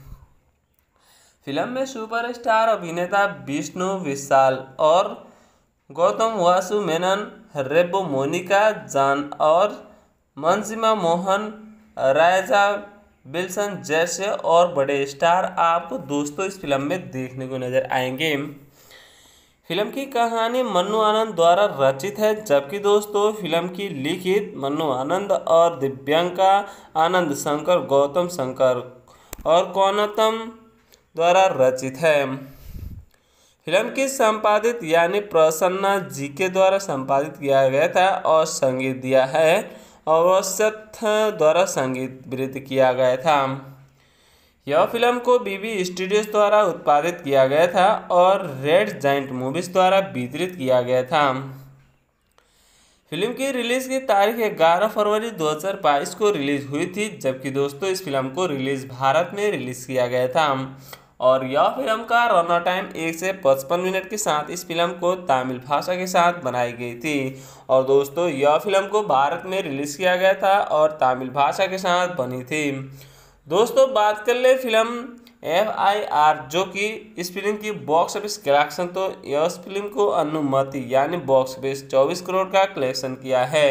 फिल्म में सुपरस्टार अभिनेता विष्णु विशाल और गौतम वासु मेनन, रेब्बो मोनिका जान और मंजिमा मोहन रायजा बिल्सन जैसे और बड़े स्टार आपको दोस्तों इस फिल्म में देखने को नजर आएंगे। फिल्म की कहानी मन्नू आनंद द्वारा रचित है, जबकि दोस्तों फिल्म की लिखित मन्नू आनंद और दिव्यांका आनंद शंकर गौतम शंकर और कौनतम द्वारा रचित है। फिल्म की संपादित यानी प्रसन्ना जी के द्वारा संपादित किया गया था और संगीत दिया है अवसथ द्वारा संगीत वृत्त किया गया था। यह फिल्म को बीबी स्टूडियोज द्वारा उत्पादित किया गया था और रेड जाइंट मूवीज द्वारा वितरित किया गया था। फिल्म की रिलीज की तारीख ग्यारह फरवरी दो हज़ार बाईस को रिलीज हुई थी, जबकि दोस्तों इस फिल्म को रिलीज भारत में रिलीज किया गया था और यह फिल्म का रनर टाइम एक से पचपन मिनट के साथ इस फिल्म को तमिल भाषा के साथ बनाई गई थी। और दोस्तों यह फिल्म को भारत में रिलीज किया गया था और तमिल भाषा के साथ बनी थी। दोस्तों बात कर ले फिल्म एफ आई आर जो कि इस फिल्म की बॉक्स ऑफिस कलेक्शन, तो इस फिल्म को अनुमति यानी बॉक्स ऑफिस चौबीस करोड़ का कलेक्शन किया है।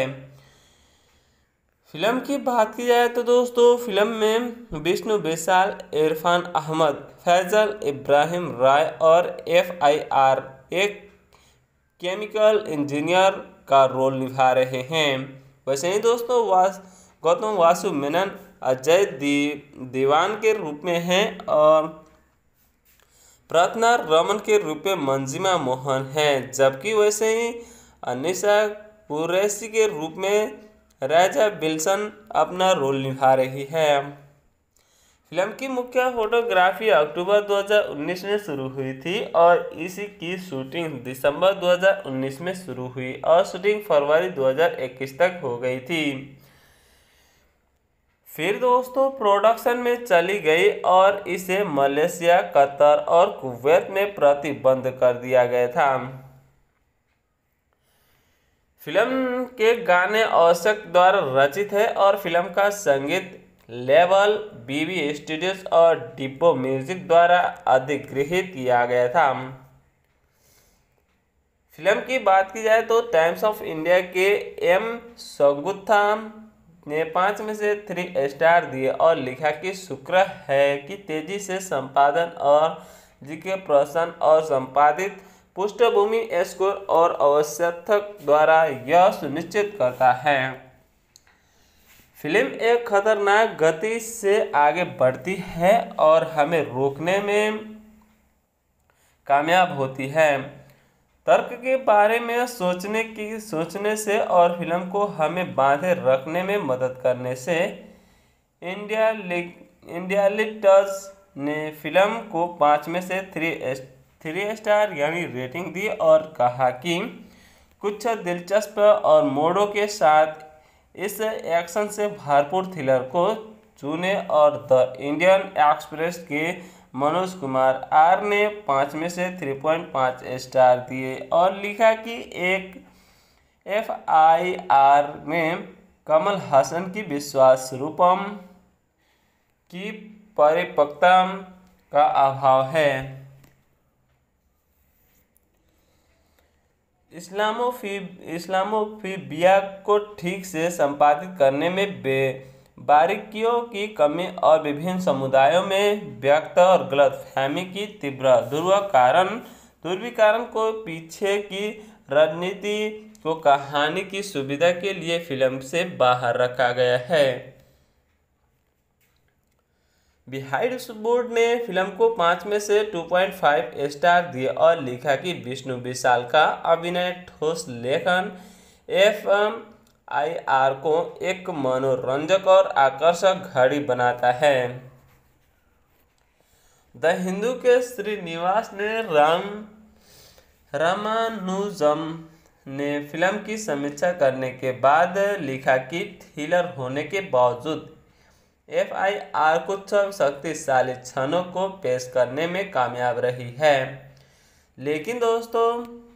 फिल्म की बात की जाए तो दोस्तों फिल्म में विष्णु विशाल, इरफान अहमद, फैजल इब्राहिम राय और एफ आई आर एक केमिकल इंजीनियर का रोल निभा रहे हैं। वैसे ही दोस्तों वास गौतम वासु मेनन अजय दी दीवान के रूप में हैं और प्रार्थना रमन के रूप में मंजिमा मोहन हैं, जबकि वैसे ही अनिशा कुरैशी के रूप में राजा विल्सन अपना रोल निभा रही है। फिल्म की मुख्य फोटोग्राफी अक्टूबर दो हज़ार उन्नीस में शुरू हुई थी और इसी की शूटिंग दिसंबर दो हज़ार उन्नीस में शुरू हुई और शूटिंग फरवरी दो हज़ार इक्कीस तक हो गई थी। फिर दोस्तों प्रोडक्शन में चली गई और इसे मलेशिया, कतर और कुवैत में प्रतिबंध कर दिया गया था। फिल्म के गाने औसक द्वारा रचित है और फिल्म का संगीत लेवल बीबी स्टूडियोज और डिब्बो म्यूजिक द्वारा अधिग्रहित किया गया था। फिल्म की बात की जाए तो टाइम्स ऑफ इंडिया के एम सगुत्था ने पाँच में से थ्री स्टार दिए और लिखा कि शुक्र है कि तेजी से संपादन और जी के प्रसन्न और संपादित पृष्ठभूमि स्कोर और अवसथक द्वारा यह सुनिश्चित करता है फिल्म एक खतरनाक गति से आगे बढ़ती है और हमें रोकने में कामयाब होती है। तर्क के बारे में सोचने की सोचने से और फिल्म को हमें बांधे रखने में मदद करने से इंडिया इंडिया लिटर्स ने फिल्म को पाँच में से थ्री थ्री स्टार यानी रेटिंग दी और कहा कि कुछ दिलचस्प और मोड़ों के साथ इस एक्शन से भरपूर थ्रिलर को चुने और द इंडियन एक्सप्रेस के मनोज कुमार आर ने पाँच में से तीन पॉइंट पाँच स्टार दिए और लिखा कि एक एफ आई आर में कमल हसन की विश्वास रूपम की परिपक्वता का अभाव है। इस्लामोफी इस्लामोफोबिया को ठीक से संपादित करने में बे बारीकियों की कमी और विभिन्न समुदायों में व्यक्त और गलतफहमी की तीव्र ध्रुवीकरण ध्रुवीकरण को पीछे की रणनीति को कहानी की सुविधा के लिए फिल्म से बाहर रखा गया है। बिहाइंड बोर्ड ने फिल्म को पाँच में से दो पॉइंट पाँच स्टार दिए और लिखा कि विष्णु विशाल का अभिनय ठोस लेखन एफ आई आर को एक मनोरंजक और आकर्षक घड़ी बनाता है। द हिंदू के श्रीनिवास ने राम रामानुजम ने फिल्म की समीक्षा करने के बाद लिखा कि थ्रिलर होने के बावजूद एफ आई आर कुछ शक्तिशाली क्षणों को पेश करने में कामयाब रही है, लेकिन दोस्तों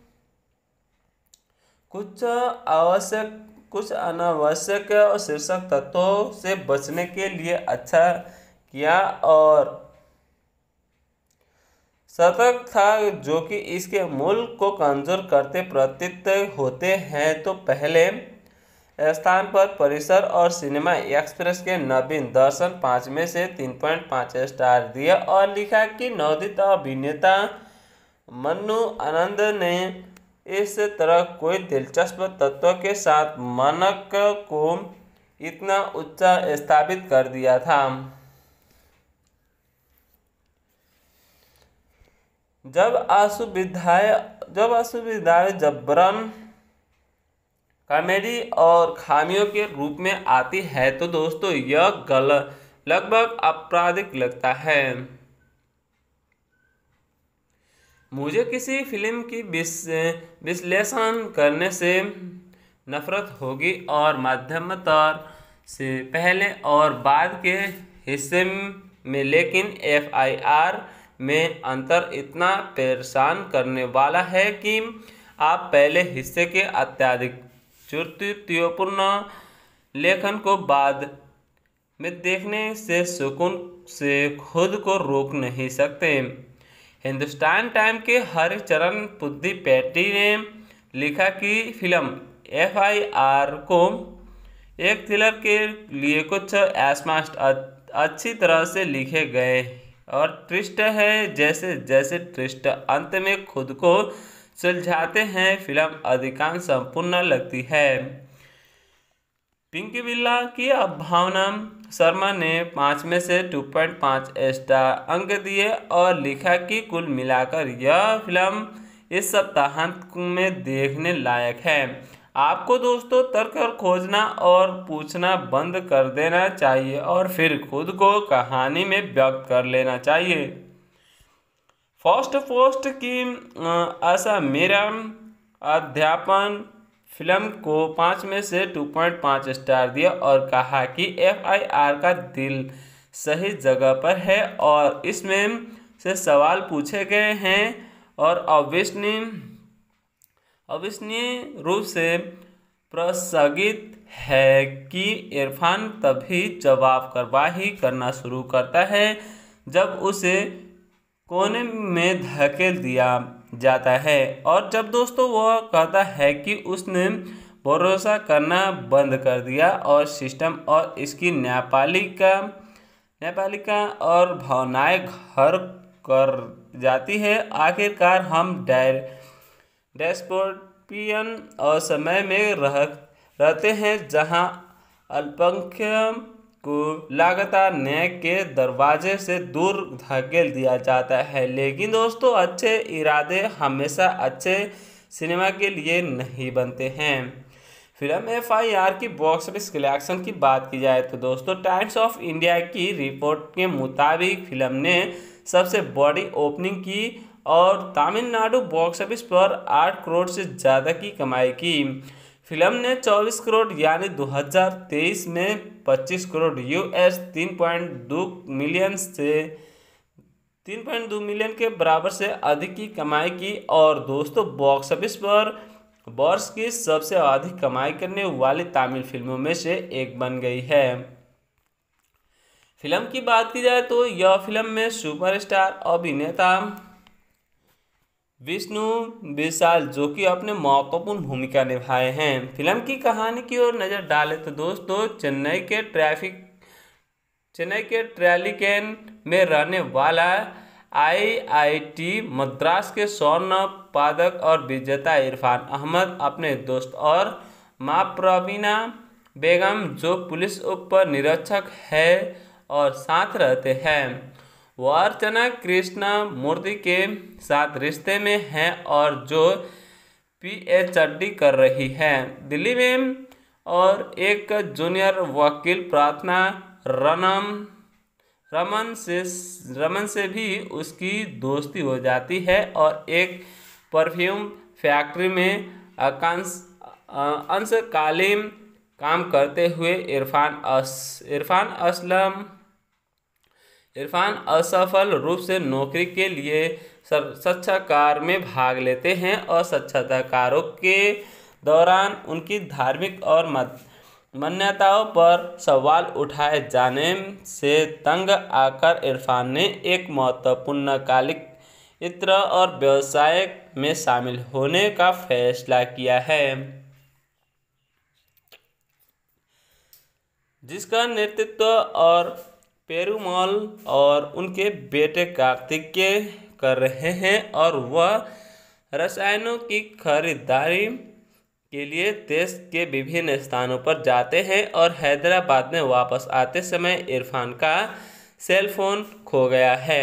कुछ आवश्यक कुछ अनावश्यक और शीर्षक तत्वों से बचने के लिए अच्छा किया और सतर्क था, जो कि इसके मूल को कमजोर करते प्रतीत होते हैं। तो पहले स्थान पर परिसर और सिनेमा एक्सप्रेस के नवीन दर्शन पाँच में से तीन पॉइंट पाँच स्टार दिए और लिखा कि नवोदित अभिनेता मन्नू आनंद ने इस तरह कोई दिलचस्प तत्व के साथ मानक को इतना ऊंचा स्थापित कर दिया था। जब असुविधाएं जब असुविधाएं जबरन कॉमेडी और खामियों के रूप में आती है तो दोस्तों यह गलत लगभग आपराधिक लगता है। मुझे किसी फिल्म की विश्लेषण करने से नफरत होगी और मध्यमतर से पहले और बाद के हिस्से में, लेकिन एफ आई आर में अंतर इतना परेशान करने वाला है कि आप पहले हिस्से के अत्यधिक चुनौतीपूर्ण लेखन को बाद में देखने से सुकून से खुद को रोक नहीं सकते। हिंदुस्तान टाइम के हरिचरण पुद्दीपेट्टी ने लिखा कि फिल्म एफ आई आर को एक थ्रिलर के लिए कुछ एस्मास्ट अच्छी तरह से लिखे गए और ट्विस्ट है। जैसे जैसे ट्विस्ट अंत में खुद को सुलझाते हैं फिल्म अधिकांश संपूर्ण लगती है। पिंकी बिल्ला की भावना शर्मा ने पाँच में से दो पॉइंट पाँच स्टार अंक दिए और लिखा कि कुल मिलाकर यह फिल्म इस सप्ताहांत में देखने लायक है। आपको दोस्तों तर्क और खोजना और पूछना बंद कर देना चाहिए और फिर खुद को कहानी में व्यक्त कर लेना चाहिए। फर्स्ट पोस्ट की आशा मेरा अध्यापन फिल्म को पाँच में से दो पॉइंट पाँच स्टार दिया और कहा कि एफ आई आर का दिल सही जगह पर है और इसमें से सवाल पूछे गए हैं और अविश्वसनीय अविश्वसनीय रूप से प्रसंगित है कि इरफान तभी जवाब कार्रवाई करना शुरू करता है जब उसे कोने में धकेल दिया जाता है और जब दोस्तों वह कहता है कि उसने भरोसा करना बंद कर दिया और सिस्टम और इसकी न्यायपालिका न्यायपालिका और भावनाएं घर कर जाती है। आखिरकार हम डायर डेस्पोटियन और समय में रह रहते हैं जहां अल्पसंख्यक को लगातार न्याय के दरवाजे से दूर धकेल दिया जाता है। लेकिन दोस्तों अच्छे इरादे हमेशा अच्छे सिनेमा के लिए नहीं बनते हैं। फिल्म एफ आई आर की बॉक्स ऑफिस कलेक्शन की बात की जाए तो दोस्तों टाइम्स ऑफ इंडिया की रिपोर्ट के मुताबिक फिल्म ने सबसे बड़ी ओपनिंग की और तमिलनाडु बॉक्स ऑफिस पर आठ करोड़ से ज़्यादा की कमाई की। फिल्म ने चौबीस करोड़ यानी दो हज़ार तेईस में पच्चीस करोड़ यूएस तीन पॉइंट दो मिलियन से तीन पॉइंट दो मिलियन के बराबर से अधिक की कमाई की और दोस्तों बॉक्स ऑफिस पर वर्ष की सबसे अधिक कमाई करने वाली तमिल फिल्मों में से एक बन गई है। फिल्म की बात की जाए तो यह फिल्म में सुपरस्टार अभिनेता विष्णु विशाल जो कि अपने महत्वपूर्ण भूमिका निभाए हैं। फिल्म की कहानी की ओर नज़र डालें तो दोस्तों चेन्नई के ट्रैफिक चेन्नई के ट्रैलिकेन में रहने वाला आई आई टी मद्रास के स्वर्ण पदक और विजेता इरफान अहमद अपने दोस्त और माँ प्रवीणा बेगम जो पुलिस उप निरीक्षक है और साथ रहते हैं वो अर्चना कृष्णा मूर्ति के साथ रिश्ते में हैं और जो पी एच डी कर रही है दिल्ली में और एक जूनियर वकील प्रार्थना रनम रमन से रमन से भी उसकी दोस्ती हो जाती है और एक परफ्यूम फैक्ट्री में आकांश अंशकालीन काम करते हुए इरफान अस इरफान असलम इरफान असफल रूप से नौकरी के लिए साक्षात्कार में भाग लेते हैं और साक्षात्कारों के दौरान उनकी धार्मिक और मान्यताओं पर सवाल उठाए जाने से तंग आकर इरफान ने एक महत्वपूर्ण कालिक इत्र और व्यवसाय में शामिल होने का फैसला किया है जिसका नेतृत्व और पेरुमल और उनके बेटे कार्तिक के कर रहे हैं और वह रसायनों की खरीदारी के लिए देश के विभिन्न स्थानों पर जाते हैं और हैदराबाद में वापस आते समय इरफान का सेल फोन खो गया है।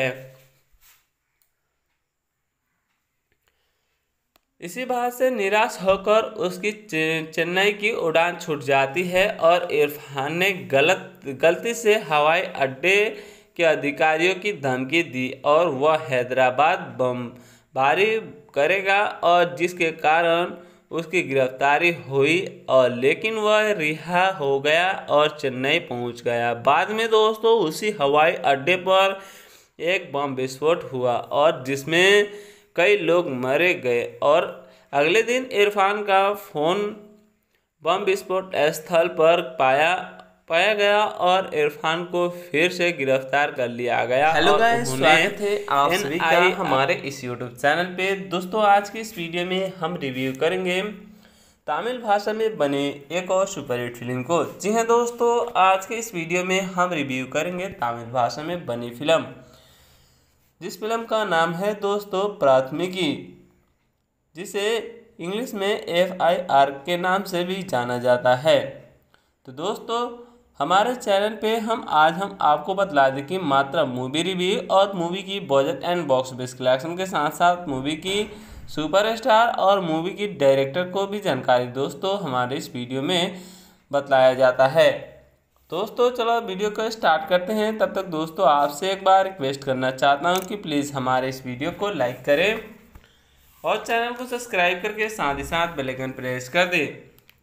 इसी बात से निराश होकर उसकी चेन्नई की उड़ान छूट जाती है और इरफान ने गलत गलती से हवाई अड्डे के अधिकारियों की धमकी दी और वह हैदराबाद बमबारी करेगा और जिसके कारण उसकी गिरफ्तारी हुई और लेकिन वह रिहा हो गया और चेन्नई पहुंच गया। बाद में दोस्तों उसी हवाई अड्डे पर एक बम विस्फोट हुआ और जिसमें कई लोग मारे गए और अगले दिन इरफान का फोन बम विस्फोट स्थल पर पाया पाया गया और इरफान को फिर से गिरफ्तार कर लिया गया। हेलो गाइस, स्वागत है आप सभी का हमारे इस यूट्यूब चैनल पे। दोस्तों आज की इस वीडियो में हम रिव्यू करेंगे तमिल भाषा में बने एक और सुपरहिट फिल्म को। जी हाँ दोस्तों, आज के इस वीडियो में हम रिव्यू करेंगे तमिल भाषा में बनी फिल्म, जिस फिल्म का नाम है दोस्तों प्राथमिकी, जिसे इंग्लिश में एफ आई आर के नाम से भी जाना जाता है। तो दोस्तों हमारे चैनल पे हम आज हम आपको बतला दें कि मात्र मूवी रिव्यू और मूवी की budget and box office collection के साथ साथ मूवी की सुपरस्टार और मूवी की डायरेक्टर को भी जानकारी दोस्तों हमारे इस वीडियो में बतलाया जाता है। दोस्तों चलो वीडियो को स्टार्ट करते हैं। तब तक दोस्तों आपसे एक बार रिक्वेस्ट करना चाहता हूं कि प्लीज़ हमारे इस वीडियो को लाइक करें और चैनल को सब्सक्राइब करके साथ ही साथ बेल आइकन प्रेस कर दें।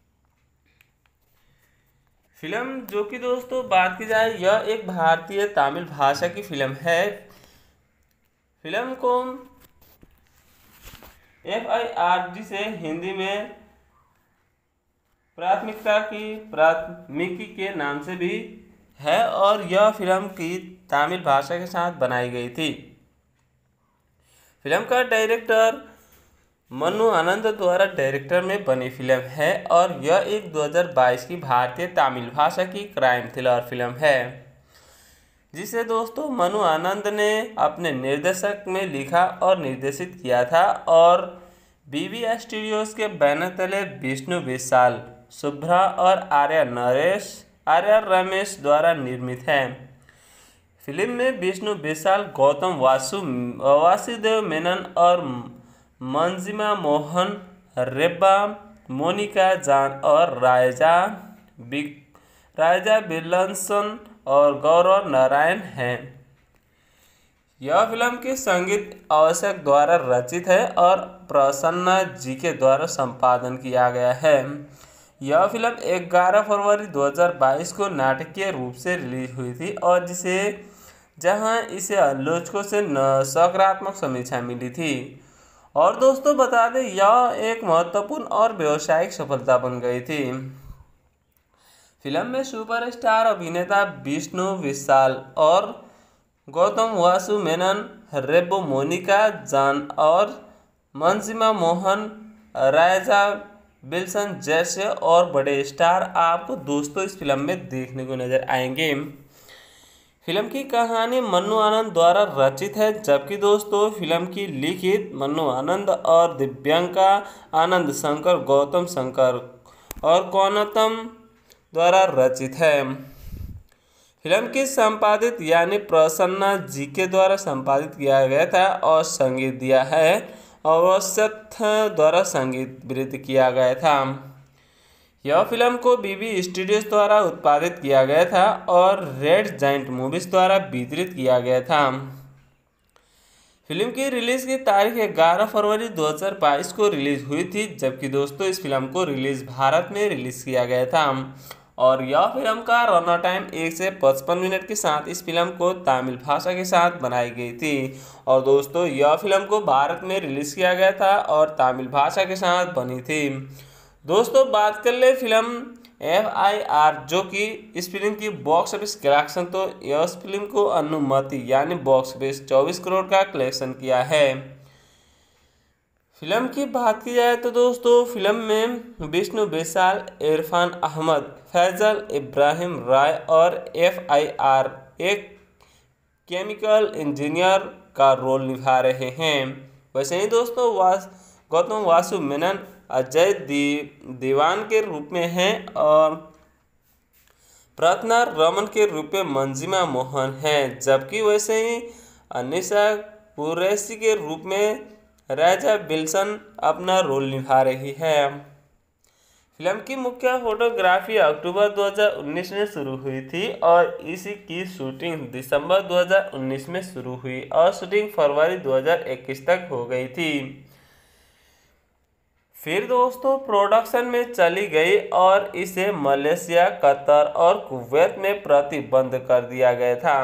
फिल्म जो कि दोस्तों बात की जाए, यह एक भारतीय तमिल भाषा की फिल्म है। फिल्म को एफ आई आर जिसे हिंदी में प्राथमिकता की प्राथमिकी के नाम से भी है और यह फिल्म की तमिल भाषा के साथ बनाई गई थी। फिल्म का डायरेक्टर मनु आनंद द्वारा डायरेक्टर में बनी फिल्म है और यह एक दो हज़ार बाईस की भारतीय तमिल भाषा की क्राइम थ्रिलर फिल्म है, जिसे दोस्तों मनु आनंद ने अपने निर्देशक में लिखा और निर्देशित किया था और बीबी स्टूडियोज के बैनर तले विष्णु विशाल, शुभ्रा और आर्या नरेश आर्या रमेश द्वारा निर्मित है। फिल्म में विष्णु विशाल, गौतम वासु वासुदेव मेनन और मंजिमा मोहन रेब्बा, मोनिका जान और रायजा रायजा बिल्सन और गौरव नारायण हैं। यह फिल्म के संगीत आवश्यक द्वारा रचित है और प्रसन्ना जी के द्वारा संपादन किया गया है। यह फिल्म ग्यारह फरवरी दो हज़ार बाईस को नाटकीय रूप से रिलीज हुई थी और जिसे जहां इसे आलोचकों से सकारात्मक समीक्षा मिली थी और दोस्तों बता दें यह एक महत्वपूर्ण और व्यावसायिक सफलता बन गई थी। फिल्म में सुपरस्टार अभिनेता विष्णु विशाल और गौतम वासु मेनन, रेब्बो मोनिका जान और मंजिमा मोहन, रायजा बिल्सन जैसे और बड़े स्टार आपको दोस्तों इस फिल्म में देखने को नजर आएंगे। फिल्म की कहानी मन्नू आनंद द्वारा रचित है, जबकि दोस्तों फिल्म की लिखित मन्नू आनंद और दिव्यांका आनंद शंकर, गौतम शंकर और कौनतम द्वारा रचित है। फिल्म की संपादित यानी प्रसन्ना जी के द्वारा संपादित किया गया था और संगीत दिया है अवसथ द्वारा संगीत वृत्त किया गया था। यह फिल्म को बीबी स्टूडियोज द्वारा उत्पादित किया गया था और रेड जाइंट मूवीज द्वारा वितरित किया गया था। फिल्म की रिलीज की तारीख ग्यारह फरवरी दो हज़ार बाईस को रिलीज हुई थी, जबकि दोस्तों इस फिल्म को रिलीज भारत में रिलीज किया गया था और यह फिल्म का रनर टाइम एक से पचपन मिनट के साथ इस फिल्म को तमिल भाषा के साथ बनाई गई थी और दोस्तों यह फिल्म को भारत में रिलीज किया गया था और तमिल भाषा के साथ बनी थी। दोस्तों बात कर ले फिल्म एफ आई आर जो कि इस फिल्म की बॉक्स ऑफिस कलेक्शन, तो इस फिल्म को अनुमति यानी बॉक्स ऑफिस चौबीस करोड़ का कलेक्शन किया है। फिल्म की बात की जाए तो दोस्तों फिल्म में विष्णु विशाल, इरफान अहमद, फैजल इब्राहिम राय और एफ आई आर एक केमिकल इंजीनियर का रोल निभा रहे हैं। वैसे ही दोस्तों वास गौतम वासु मेनन अजय दी दीवान के रूप में हैं और प्रार्थना रमन के रूप में मंजिमा मोहन हैं, जबकि वैसे ही अनिशा कुरैशी के रूप में राजा विल्सन अपना रोल निभा रही है। फिल्म की मुख्य फोटोग्राफी अक्टूबर दो हज़ार उन्नीस में शुरू हुई थी और इसी की शूटिंग दिसंबर दो हज़ार उन्नीस में शुरू हुई और शूटिंग फरवरी दो हज़ार इक्कीस तक हो गई थी। फिर दोस्तों प्रोडक्शन में चली गई और इसे मलेशिया, कतर और कुवैत में प्रतिबंध कर दिया गया था।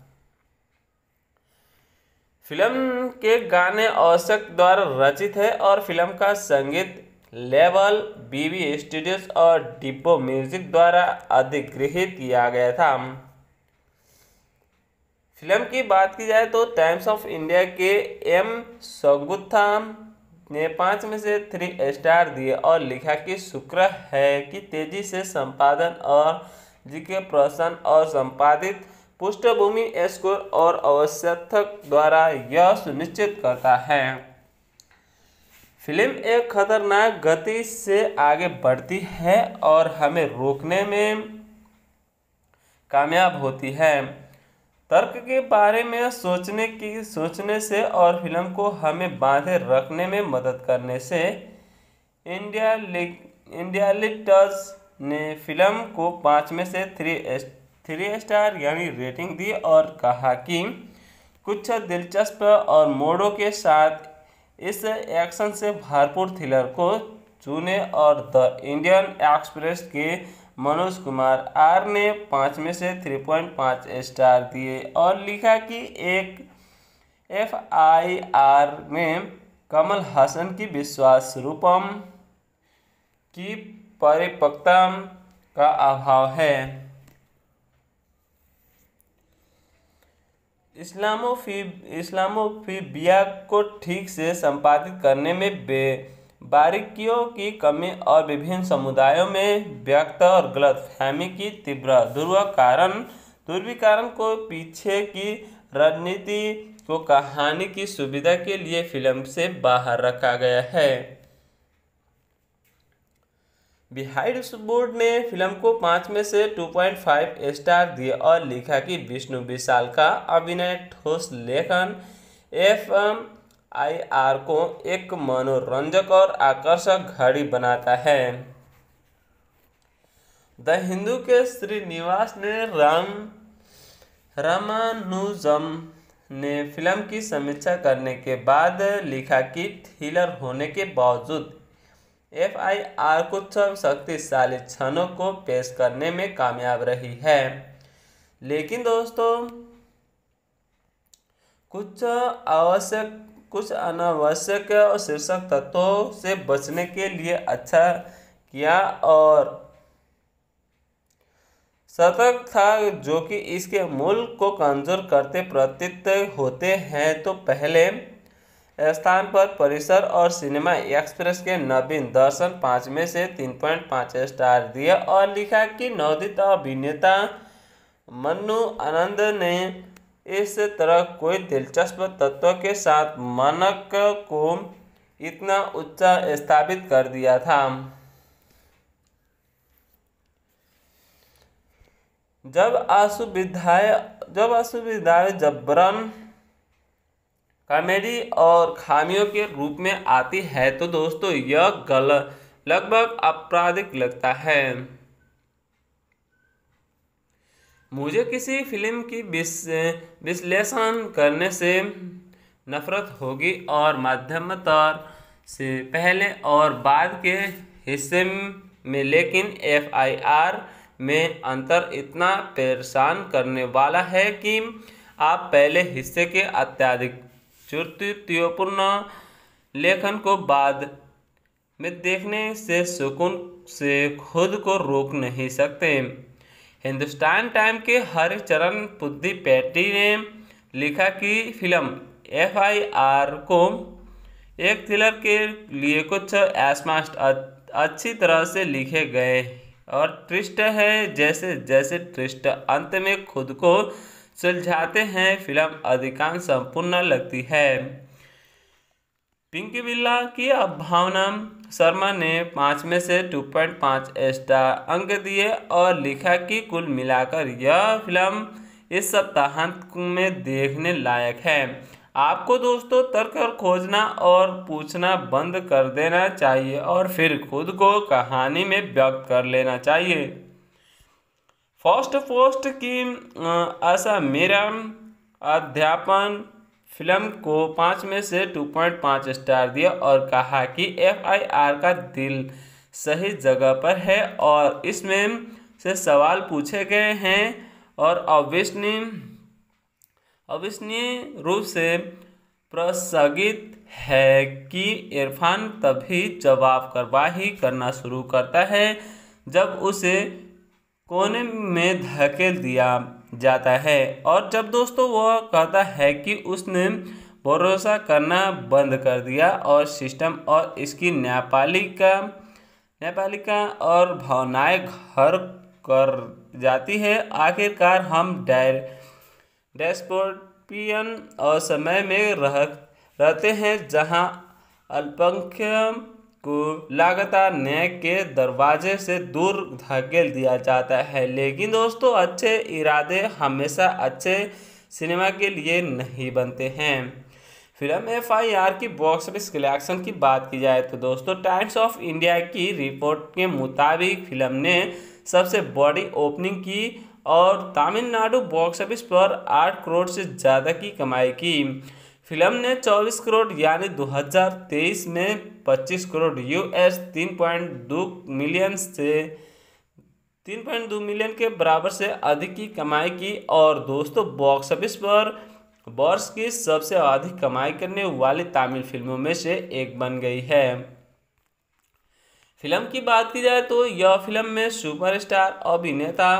फिल्म के गाने औसक द्वारा रचित है और फिल्म का संगीत लेवल बीबी स्टूडियोज और डिब्बो म्यूजिक द्वारा अधिग्रहित किया गया था। फिल्म की बात की जाए तो टाइम्स ऑफ इंडिया के एम संगुत्था ने पाँच में से थ्री स्टार दिए और लिखा कि शुक्र है कि तेजी से संपादन और जी के प्रश्न और संपादित पृष्ठभूमि स्कोर और अवसथक द्वारा यह सुनिश्चित करता है फिल्म एक खतरनाक गति से आगे बढ़ती है और हमें रोकने में कामयाब होती है। तर्क के बारे में सोचने की सोचने से और फिल्म को हमें बांधे रखने में मदद करने से इंडिया इंडिया लिटर्स ने फिल्म को पाँच में से थ्री थ्री स्टार यानी रेटिंग दी और कहा कि कुछ दिलचस्प और मोड़ों के साथ इस एक्शन से भरपूर थ्रिलर को चुने और द इंडियन एक्सप्रेस के मनोज कुमार आर ने पाँच में से तीन पॉइंट पाँच स्टार दिए और लिखा कि एक एफ आई आर में कमल हसन की विश्वास रूपम की परिपक्वता का अभाव है। इस्लामोफी इस्लामोफोबिया को ठीक से संपादित करने में बे बारीकियों की कमी और विभिन्न समुदायों में व्यक्त और गलतफहमी की तीव्र ध्रुवीकरण ध्रुवीकरण को पीछे की रणनीति को कहानी की सुविधा के लिए फिल्म से बाहर रखा गया है। बिहाइंड बोर्ड ने फिल्म को पाँच में से दो पॉइंट पाँच स्टार दिए और लिखा कि विष्णु विशाल का अभिनय ठोस लेखन एफ आई आर को एक मनोरंजक और आकर्षक घड़ी बनाता है। द हिंदू के श्रीनिवास ने राम रामानुजम ने फिल्म की समीक्षा करने के बाद लिखा कि थ्रिलर होने के बावजूद एफ आई आर कुछ शक्तिशाली क्षणों को पेश करने में कामयाब रही है, लेकिन दोस्तों कुछ आवश्यक कुछ अनावश्यक और शीर्षक तत्वों से बचने के लिए अच्छा किया और सतर्क था, जो कि इसके मूल को कमजोर करते प्रतीत होते हैं। तो पहले स्थान पर परिसर और सिनेमा एक्सप्रेस के नवीन दर्शन पाँच में से तीन पॉइंट पाँच स्टार दिए और लिखा कि नवोदित अभिनेता मन्नू आनंद ने इस तरह कोई दिलचस्प तत्व के साथ मानक को इतना ऊंचा स्थापित कर दिया था। जब असुविधाएं जब असुविधाएं जबरन कॉमेडी और खामियों के रूप में आती है तो दोस्तों यह गलत लगभग आपराधिक लगता है। मुझे किसी फिल्म की विश्लेषण करने से नफरत होगी और मध्यमतर से पहले और बाद के हिस्से में, लेकिन एफ आई आर में अंतर इतना परेशान करने वाला है कि आप पहले हिस्से के अत्यधिक चुनौतीपूर्ण लेखन को बाद में देखने से सुकून से खुद को रोक नहीं सकते। हिंदुस्तान टाइम के हरिचरण पुद्दीपेट्टी ने लिखा कि फिल्म एफ आई आर को एक थ्रिलर के लिए कुछ एस्मास्ट अच्छी तरह से लिखे गए और ट्विस्ट है, जैसे जैसे ट्विस्ट अंत में खुद को सुलझाते हैं फिल्म अधिकांश संपूर्ण लगती है। पिंकी बिल्ला की अब भावना शर्मा ने पाँच में से टू पॉइंट पाँच स्टार अंक दिए और लिखा कि कुल मिलाकर यह फिल्म इस सप्ताहांत में देखने लायक है। आपको दोस्तों तर्क और खोजना और पूछना बंद कर देना चाहिए और फिर खुद को कहानी में व्यक्त कर लेना चाहिए। फर्स्ट पोस्ट की आशा मेरा अध्यापन फिल्म को पाँच में से टू पॉइंट पाँच स्टार दिया और कहा कि एफ आई आर का दिल सही जगह पर है और इसमें से सवाल पूछे गए हैं और अविश्वसनीय अविश्वसनीय रूप से प्रसंगित है कि इरफान तभी जवाब कार्रवाई करना शुरू करता है जब उसे कोने में धकेल दिया जाता है और जब दोस्तों वह कहता है कि उसने भरोसा करना बंद कर दिया और सिस्टम और इसकी न्यायपालिका न्यायपालिका और भावनाएं घर कर जाती है। आखिरकार हम डायर डेस्पोटियन और समय में रह रहते हैं जहां अल्पसंख्यक को लगातार न्याय के दरवाजे से दूर धकेल दिया जाता है। लेकिन दोस्तों अच्छे इरादे हमेशा अच्छे सिनेमा के लिए नहीं बनते हैं। फिल्म एफ आई आर की बॉक्स ऑफिस कलेक्शन की बात की जाए तो दोस्तों टाइम्स ऑफ इंडिया की रिपोर्ट के मुताबिक फिल्म ने सबसे बड़ी ओपनिंग की और तमिलनाडु बॉक्स ऑफिस पर आठ करोड़ से ज़्यादा की कमाई की। फिल्म ने चौबीस करोड़ यानी दो हज़ार तेईस में पच्चीस करोड़ यूएस तीन पॉइंट दो मिलियन से तीन पॉइंट दो मिलियन के बराबर से अधिक की कमाई की और दोस्तों बॉक्स ऑफिस पर वर्ष की सबसे अधिक कमाई करने वाली तमिल फिल्मों में से एक बन गई है। फिल्म की बात की जाए तो यह फिल्म में सुपरस्टार अभिनेता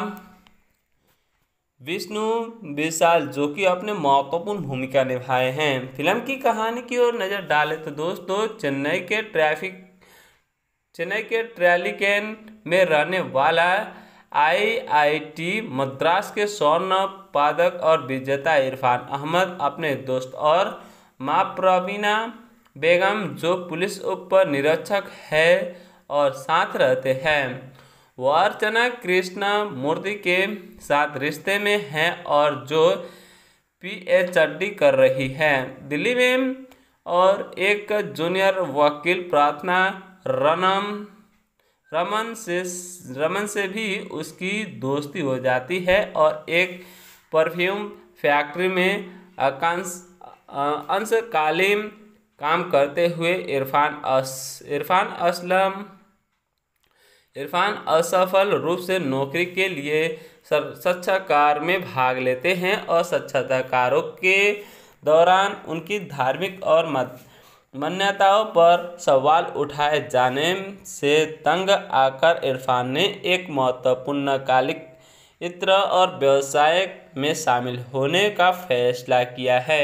विष्णु विशाल जो कि अपने महत्वपूर्ण भूमिका निभाए हैं। फिल्म की कहानी की ओर नज़र डालें तो दोस्तों चेन्नई के ट्रैफिक चेन्नई के ट्रैलिकेन में रहने वाला आई आई टी मद्रास के स्वर्ण पदक और विजेता इरफान अहमद अपने दोस्त और माँ प्रवीणा बेगम जो पुलिस उप निरीक्षक है और साथ रहते हैं वो अर्चना कृष्णा मूर्ति के साथ रिश्ते में हैं और जो पी एच डी कर रही है दिल्ली में और एक जूनियर वकील प्रार्थना रनम रमन से रमन से भी उसकी दोस्ती हो जाती है और एक परफ्यूम फैक्ट्री में आकांश अंशकालीन काम करते हुए इरफान अस इरफान असलम इरफान असफल रूप से नौकरी के लिए साक्षात्कार में भाग लेते हैं और साक्षात्कारों के दौरान उनकी धार्मिक और मान्यताओं पर सवाल उठाए जाने से तंग आकर इरफान ने एक महत्वपूर्ण कालिक इत्र और व्यवसाय में शामिल होने का फैसला किया है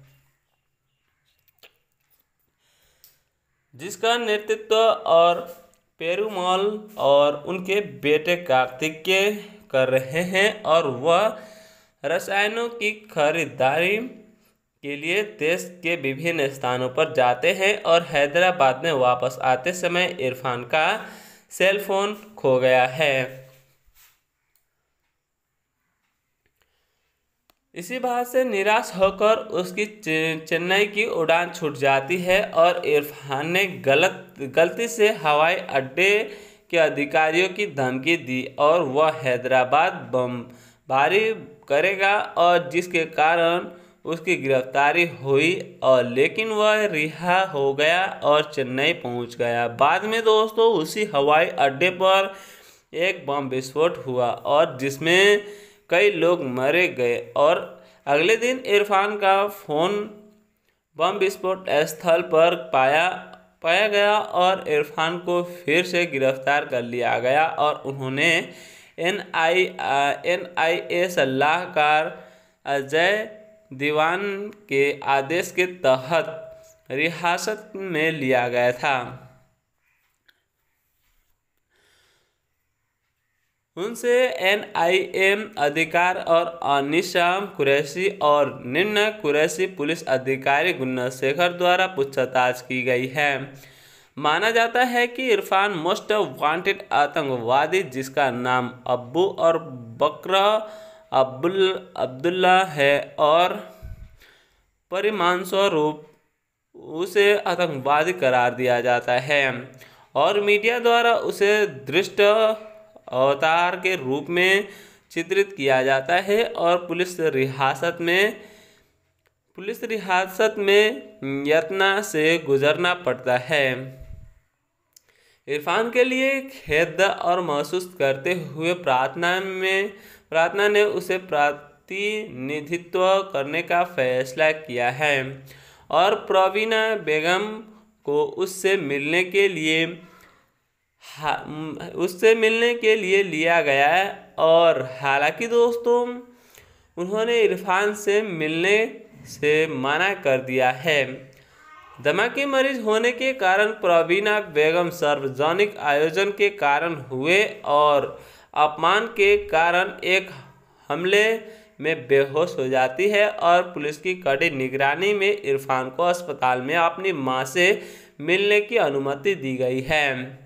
जिसका नेतृत्व और पेरुमल और उनके बेटे कार्तिकेय कर रहे हैं और वह रसायनों की खरीदारी के लिए देश के विभिन्न स्थानों पर जाते हैं और हैदराबाद में वापस आते समय इरफान का सेल फोन खो गया है। इसी बात से निराश होकर उसकी चेन्नई की उड़ान छूट जाती है और इरफान ने गलत गलती से हवाई अड्डे के अधिकारियों की धमकी दी और वह हैदराबाद बमबारी करेगा और जिसके कारण उसकी गिरफ्तारी हुई और लेकिन वह रिहा हो गया और चेन्नई पहुंच गया। बाद में दोस्तों उसी हवाई अड्डे पर एक बम विस्फोट हुआ और जिसमें कई लोग मारे गए और अगले दिन इरफान का फोन बम विस्फोट स्थल पर पाया पाया गया और इरफान को फिर से गिरफ्तार कर लिया गया और उन्होंने एन आई एन आई ए सलाहकार अजय दीवान के आदेश के तहत हिरासत में लिया गया था। उनसे एन आई ए अधिकार और अनिशा कुरैशी और निम्न कुरैशी पुलिस अधिकारी गुन्नाशेखर द्वारा पूछताछ की गई है। माना जाता है कि इरफान मोस्ट वांटेड आतंकवादी, जिसका नाम अब्बू और बकर अब्दुल अब्दुल्ला है, और परिणामस्वरूप उसे आतंकवादी करार दिया जाता है और मीडिया द्वारा उसे दृष्ट अवतार के रूप में चित्रित किया जाता है और पुलिस रियासत में पुलिस रियासत में यातना से गुजरना पड़ता है। इरफान के लिए खेद और महसूस करते हुए प्रार्थना में प्रार्थना ने उसे प्रतिनिधित्व करने का फैसला किया है और प्रवीणा बेगम को उससे मिलने के लिए उससे मिलने के लिए लिया गया है। और हालांकि दोस्तों उन्होंने इरफान से मिलने से मना कर दिया है। दमा की मरीज होने के कारण प्रवीणा बेगम सार्वजनिक आयोजन के कारण हुए और अपमान के कारण एक हमले में बेहोश हो जाती है और पुलिस की कड़ी निगरानी में इरफान को अस्पताल में अपनी मां से मिलने की अनुमति दी गई है।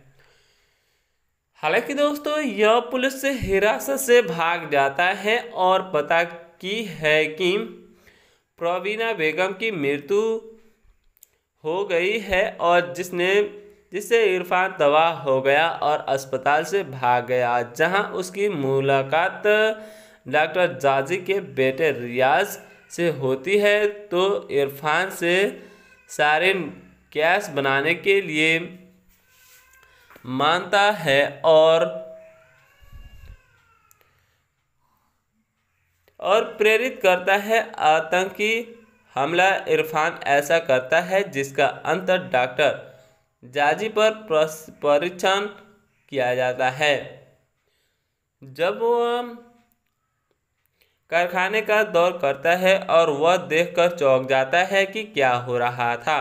हालांकि दोस्तों यह पुलिस से हिरासत से भाग जाता है और पता की है कि प्रवीणा बेगम की मृत्यु हो गई है और जिसने जिससे इरफान तबाह हो गया और अस्पताल से भाग गया, जहां उसकी मुलाकात डॉक्टर जाजी के बेटे रियाज से होती है। तो इरफान से सारिन कैश बनाने के लिए मानता है और और प्रेरित करता है आतंकी हमला। इरफान ऐसा करता है जिसका अंत डॉक्टर जाजी पर परीक्षण किया जाता है। जब वह कारखाने का दौर करता है और वह देखकर चौंक जाता है कि क्या हो रहा था।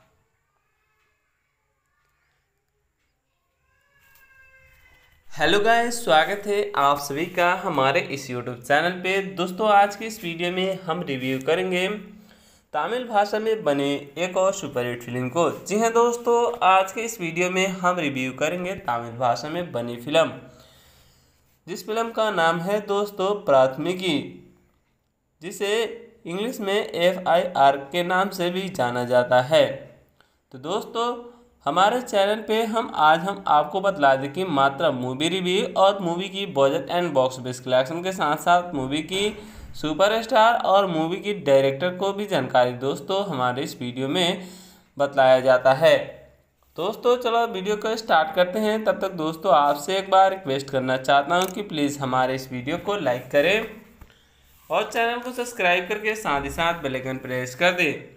हेलो गाइस, स्वागत है आप सभी का हमारे इस यूट्यूब चैनल पे। दोस्तों आज की इस वीडियो में हम रिव्यू करेंगे तमिल भाषा में बने एक और सुपरहिट फिल्म को। जी हाँ दोस्तों, आज के इस वीडियो में हम रिव्यू करेंगे तमिल भाषा में बनी फिल्म, जिस फिल्म का नाम है दोस्तों प्राथमिकी, जिसे इंग्लिश में एफ आई आर के नाम से भी जाना जाता है। तो दोस्तों हमारे चैनल पे हम आज हम आपको बतला दें कि मात्र मूवी रिव्यू और मूवी की budget and box office collection के साथ साथ मूवी की सुपरस्टार और मूवी की डायरेक्टर को भी जानकारी दोस्तों हमारे इस वीडियो में बतलाया जाता है। दोस्तों चलो वीडियो को स्टार्ट करते हैं। तब तक दोस्तों आपसे एक बार रिक्वेस्ट करना चाहता हूं कि प्लीज़ हमारे इस वीडियो को लाइक करें और चैनल को सब्सक्राइब करके साथ ही साथ बेल आइकन प्रेस कर दें।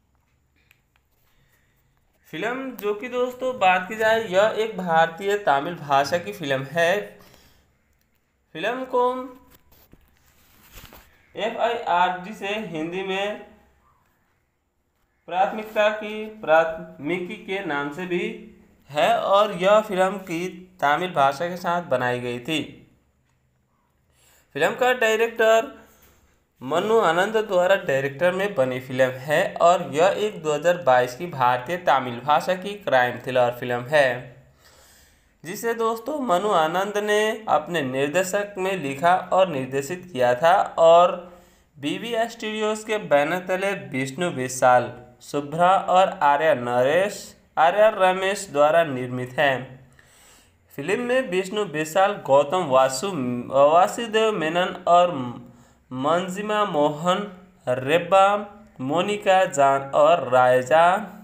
फिल्म जो कि दोस्तों बात की जाए, यह एक भारतीय तमिल भाषा की फिल्म है। फिल्म को एफ आई आर, जिसे हिंदी में प्राथमिकता की प्राथमिकी के नाम से भी है, और यह फिल्म की तमिल भाषा के साथ बनाई गई थी। फिल्म का डायरेक्टर मनु आनंद द्वारा डायरेक्टर में बनी फिल्म है और यह एक दो हज़ार बाईस की भारतीय तमिल भाषा की क्राइम थ्रिलर फिल्म है, जिसे दोस्तों मनु आनंद ने अपने निर्देशक में लिखा और निर्देशित किया था और बीबी स्टूडियोज के बैनर तले विष्णु विशाल, शुभ्रा और आर्या नरेश आर्या रमेश द्वारा निर्मित है। फिल्म में विष्णु विशाल, गौतम वासु वासुदेव मेनन और मंजिमा मोहन रेब्बा, मोनिका जान और रायजा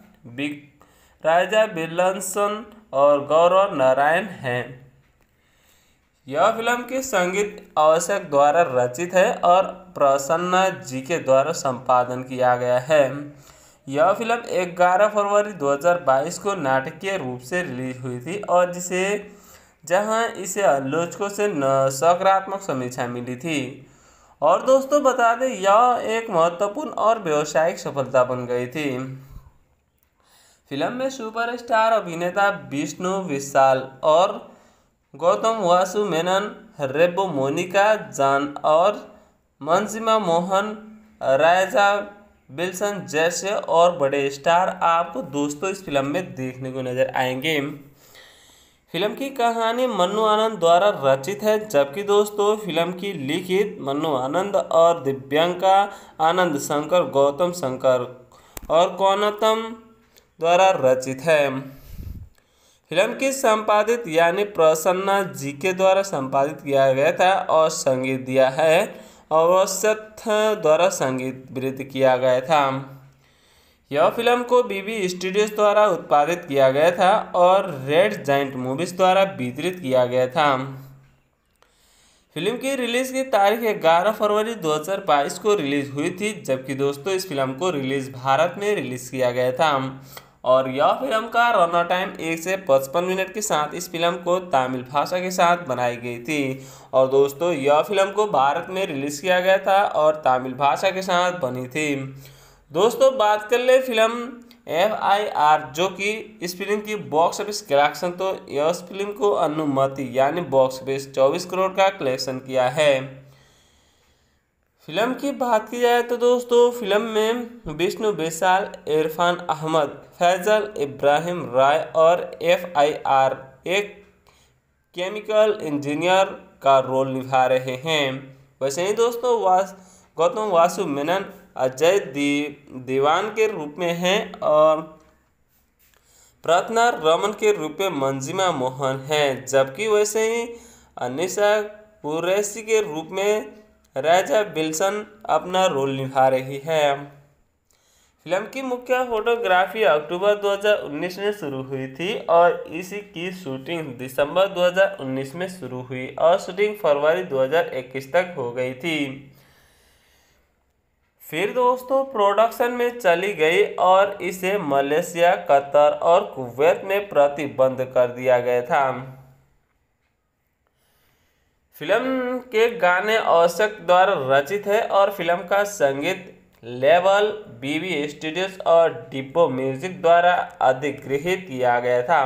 रायजा बिल्लसन और गौरव नारायण हैं। यह फिल्म के संगीत आवश्यक द्वारा रचित है और प्रसन्ना जी के द्वारा संपादन किया गया है। यह फिल्म ग्यारह फरवरी दो हज़ार बाईस को नाटकीय रूप से रिलीज हुई थी और जिसे जहां इसे आलोचकों से सकारात्मक समीक्षा मिली थी। और दोस्तों बता दें यह एक महत्वपूर्ण और व्यावसायिक सफलता बन गई थी। फिल्म में सुपरस्टार अभिनेता विष्णु विशाल और गौतम वासु मेनन, रेब्बो मोनिका जान और मंजिमा मोहन, रायजा विल्सन जैसे और बड़े स्टार आपको दोस्तों इस फिल्म में देखने को नजर आएंगे। फिल्म की कहानी मन्नू आनंद द्वारा रचित है, जबकि दोस्तों फिल्म की लिखित मन्नू आनंद और दिव्यांका आनंद शंकर गौतम शंकर और कौनतम द्वारा रचित है। फिल्म की संपादित यानी प्रसन्ना जी के द्वारा संपादित किया गया था और संगीत दिया है और वसत द्वारा संगीत वृत्ति किया गया था। यह फिल्म को बीबी स्टूडियोज द्वारा उत्पादित किया गया था और रेड जाइंट मूवीज द्वारा वितरित किया गया था। फिल्म की रिलीज की तारीख ग्यारह फरवरी दो हज़ार बाईस को रिलीज हुई थी, जबकि दोस्तों इस फिल्म को रिलीज भारत में रिलीज किया गया था और यह फिल्म का रनर टाइम एक से पचपन मिनट के साथ इस फिल्म को तमिल भाषा के साथ बनाई गई थी। और दोस्तों यह फिल्म को भारत में रिलीज किया गया था और तमिल भाषा के साथ बनी थी। दोस्तों बात कर ले फिल्म एफ आई आर जो कि इस फिल्म की बॉक्स ऑफिस कलेक्शन, तो इस फिल्म को अनुमति यानी बॉक्स ऑफिस चौबीस करोड़ का कलेक्शन किया है। फिल्म की बात की जाए तो दोस्तों फिल्म में विष्णु विशाल, इरफान अहमद, फैजल इब्राहिम राय और एफ आई आर एक केमिकल इंजीनियर का रोल निभा रहे हैं। वैसे ही दोस्तों वास गौतम वासु मेनन अजय दी दीवान के रूप में हैं और प्रार्थना रमन के रूप में मंजिमा मोहन हैं, जबकि वैसे ही अनिशा कुरैशी के रूप में राजा विल्सन अपना रोल निभा रही है। फिल्म की मुख्य फोटोग्राफी अक्टूबर दो हज़ार उन्नीस में शुरू हुई थी और इसी की शूटिंग दिसंबर दो हज़ार उन्नीस में शुरू हुई और शूटिंग फरवरी दो हज़ार इक्कीस तक हो गई थी। फिर दोस्तों प्रोडक्शन में चली गई और इसे मलेशिया, कतर और कुवैत में प्रतिबंध कर दिया गया था। फिल्म के गाने औशक द्वारा रचित है और फिल्म का संगीत लेवल बीबी स्टूडियोज और डिब्बो म्यूजिक द्वारा अधिगृहित किया गया था।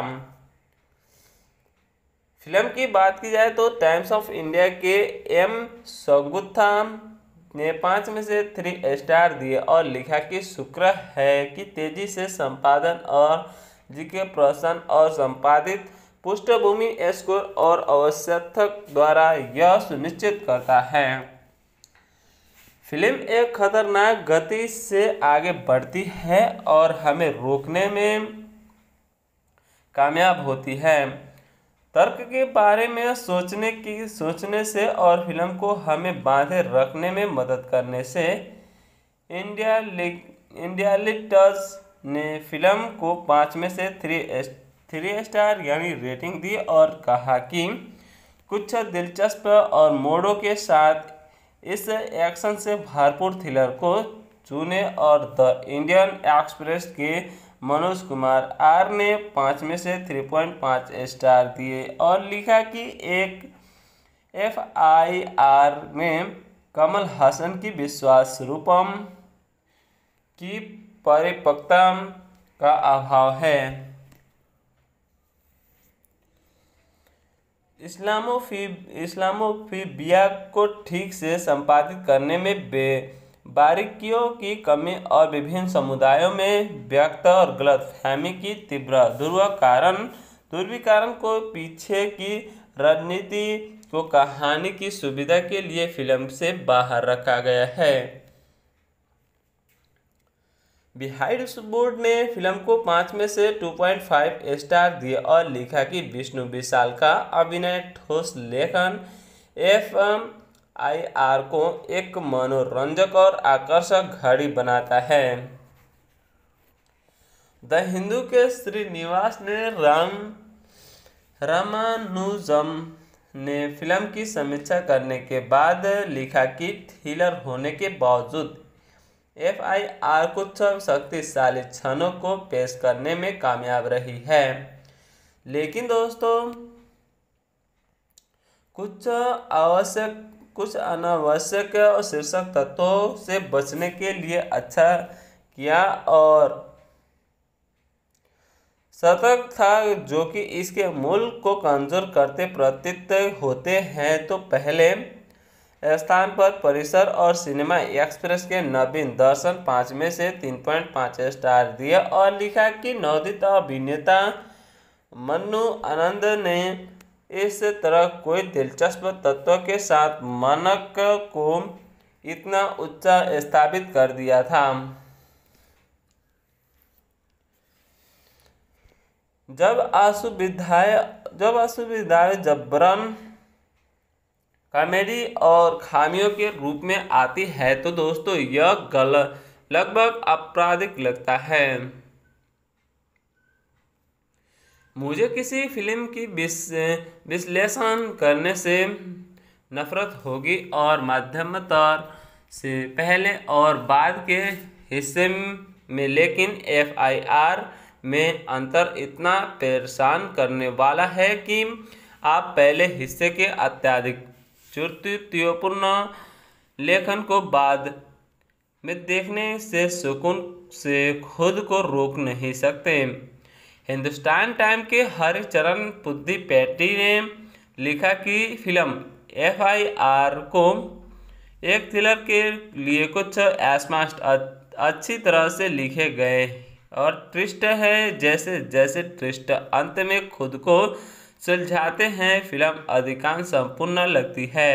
फिल्म की बात की जाए तो टाइम्स ऑफ इंडिया के एम सगुत्था ने पाँच में से थ्री स्टार दिए और लिखा कि शुक्र है कि तेजी से संपादन और जी के प्रसन्न और संपादित पृष्ठभूमि स्कोर और अवशोधक द्वारा यह सुनिश्चित करता है फिल्म एक खतरनाक गति से आगे बढ़ती है और हमें रोकने में कामयाब होती है। तर्क के बारे में सोचने की सोचने से और फिल्म को हमें बांधे रखने में मदद करने से इंडिया इंडिया लिटर्स ने फिल्म को पाँच में से थ्री थ्री स्टार यानी रेटिंग दी और कहा कि कुछ दिलचस्प और मोड़ों के साथ इस एक्शन से भरपूर थ्रिलर को चुने और द इंडियन एक्सप्रेस के मनोज कुमार आर ने पाँच में से तीन पॉइंट पाँच स्टार दिए और लिखा कि एक एफ आई आर में कमल हसन की विश्वास रूपम की परिपक्वता का अभाव है। इस्लामोफी इस्लामोफोबिया को ठीक से संपादित करने में बे बारीकियों की कमी और विभिन्न समुदायों में व्यक्त और गलतफहमी की तीव्र ध्रुवीकरण ध्रुवीकरण को पीछे की रणनीति को कहानी की सुविधा के लिए फिल्म से बाहर रखा गया है। बिहाइंड बोर्ड ने फिल्म को पाँच में से दो पॉइंट पाँच स्टार दिए और लिखा कि विष्णु विशाल का अभिनय ठोस लेखन एफ आई आर को एक मनोरंजक और आकर्षक घड़ी बनाता है। द हिंदू के श्रीनिवास ने राम रामानुजम ने फिल्म की समीक्षा करने के बाद लिखा कि थ्रिलर होने के बावजूद एफ आई आर कुछ शक्तिशाली क्षणों को पेश करने में कामयाब रही है, लेकिन दोस्तों कुछ आवश्यक कुछ अनावश्यक और शीर्षक तत्वों से बचने के लिए अच्छा किया और शतक था जो कि इसके मूल को कमजोर करते प्रतीत होते हैं। तो पहले स्थान पर परिसर और सिनेमा एक्सप्रेस के नवीन दर्शन पाँच में से तीन पॉइंट पाँच स्टार दिए और लिखा कि नवोदित अभिनेता मन्नू आनंद ने इस तरह कोई दिलचस्प तत्व के साथ मानक को इतना ऊंचा स्थापित कर दिया था। जब असुविधाएं जब असुविधाएं जबरन कॉमेडी और खामियों के रूप में आती है तो दोस्तों यह गलत लगभग आपराधिक लगता है। मुझे किसी फिल्म की विश्लेषण करने से नफरत होगी और मध्यमतर से पहले और बाद के हिस्से में, लेकिन एफ आई आर में अंतर इतना परेशान करने वाला है कि आप पहले हिस्से के अत्यधिक चुनौतीपूर्ण लेखन को बाद में देखने से सुकून से खुद को रोक नहीं सकते। हिंदुस्तान टाइम के हर चरण पुद्दी पैटी ने लिखा कि फिल्म एफ आई आर को एक थ्रिलर के लिए कुछ एस्मास्ट अच्छी तरह से लिखे गए और ट्विस्ट है। जैसे जैसे ट्विस्ट अंत में खुद को सुलझाते हैं फिल्म अधिकांश संपूर्ण लगती है।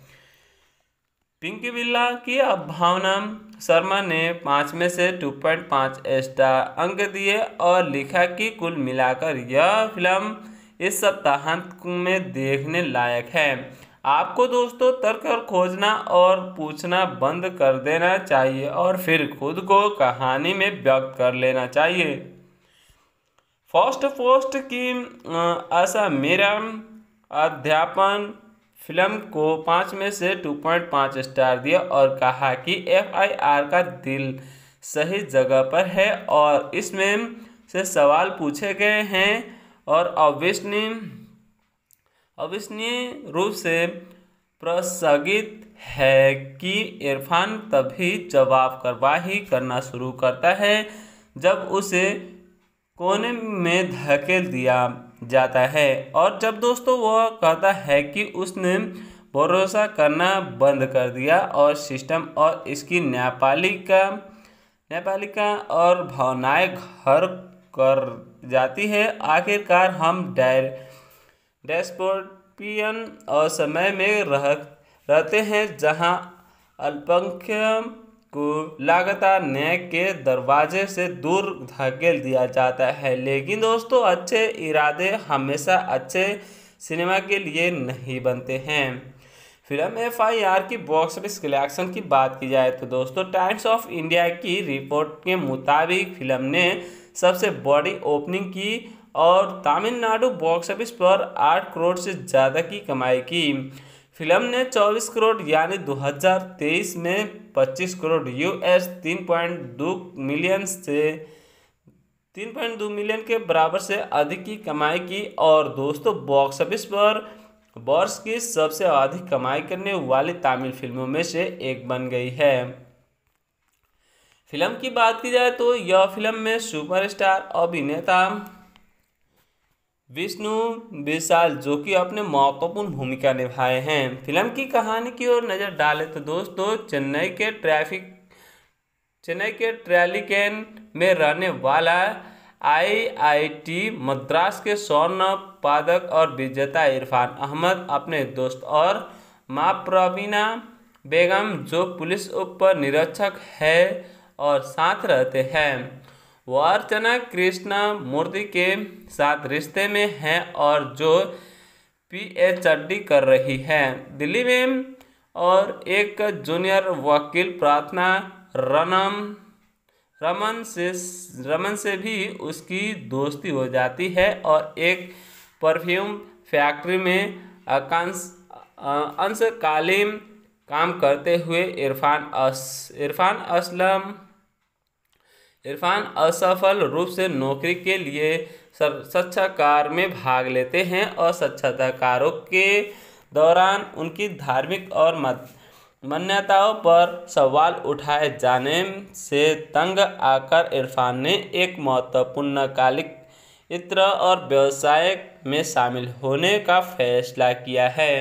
पिंकी बिल्ला की भावना शर्मा ने पाँच में से दो पॉइंट पाँच स्टार अंक दिए और लिखा कि कुल मिलाकर यह फिल्म इस सप्ताहांत में देखने लायक है। आपको दोस्तों तर्क खोजना और पूछना बंद कर देना चाहिए और फिर खुद को कहानी में व्यक्त कर लेना चाहिए। फर्स्ट पोस्ट की आशा मेरा अध्यापन फिल्म को पाँच में से दो पॉइंट पाँच स्टार दिया और कहा कि एफ आई आर का दिल सही जगह पर है और इसमें से सवाल पूछे गए हैं और अविश्वसनीय अविश्वसनीय रूप से प्रसंगित है कि इरफान तभी जवाब कार्रवाई करना शुरू करता है जब उसे कोने में धकेल दिया जाता है और जब दोस्तों वह कहता है कि उसने भरोसा करना बंद कर दिया और सिस्टम और इसकी न्यायपालिका न्यायपालिका और भावनाएं घर कर जाती है। आखिरकार हम डायर डेस्पोटियन और समय में रह रहते हैं जहां अल्पसंख्यक को लगातार न्याय के दरवाजे से दूर धकेल दिया जाता है। लेकिन दोस्तों अच्छे इरादे हमेशा अच्छे सिनेमा के लिए नहीं बनते हैं। फिल्म एफ आई आर की बॉक्स ऑफिस कलेक्शन की बात की जाए तो दोस्तों टाइम्स ऑफ इंडिया की रिपोर्ट के मुताबिक फिल्म ने सबसे बड़ी ओपनिंग की और तमिलनाडु बॉक्स ऑफिस पर आठ करोड़ से ज़्यादा की कमाई की। फिल्म ने चौबीस करोड़ यानी दो हज़ार तेईस में पच्चीस करोड़ यूएस तीन पॉइंट दो मिलियन से तीन पॉइंट दो मिलियन के बराबर से अधिक की कमाई की और दोस्तों बॉक्स ऑफिस पर वर्ष की सबसे अधिक कमाई करने वाली तमिल फिल्मों में से एक बन गई है। फिल्म की बात की जाए तो यह फिल्म में सुपरस्टार अभिनेता विष्णु विशाल जो कि अपने महत्वपूर्ण भूमिका निभाए हैं। फिल्म की कहानी की ओर नज़र डालें तो दोस्तों चेन्नई के ट्रैफिक चेन्नई के ट्रैलिकेन में रहने वाला आई आई टी मद्रास के स्वर्ण पदक और विजेता इरफान अहमद अपने दोस्त और मां प्रवीणा बेगम जो पुलिस उप निरीक्षक है और साथ रहते हैं वह अर्चना कृष्णा मूर्ति के साथ रिश्ते में हैं और जो पी एच डी कर रही है दिल्ली में और एक जूनियर वकील प्रार्थना रनम रमन से रमन से भी उसकी दोस्ती हो जाती है और एक परफ्यूम फैक्ट्री में आकांश अंशकालीन काम करते हुए इरफान अस इरफान असलम इरफान असफल रूप से नौकरी के लिए साक्षात्कार में भाग लेते हैं और साक्षात्कारों के दौरान उनकी धार्मिक और मान्यताओं पर सवाल उठाए जाने से तंग आकर इरफान ने एक महत्वपूर्ण कालिक इत्र और व्यवसाय में शामिल होने का फैसला किया है,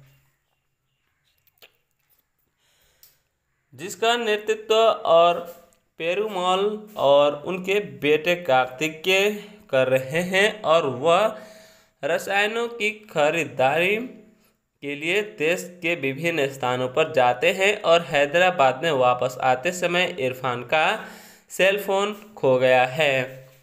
जिसका नेतृत्व और पेरुमल और उनके बेटे कार्तिकेय कर रहे हैं और वह रसायनों की खरीदारी के लिए देश के विभिन्न स्थानों पर जाते हैं। और हैदराबाद में वापस आते समय इरफान का सेल फोन खो गया है।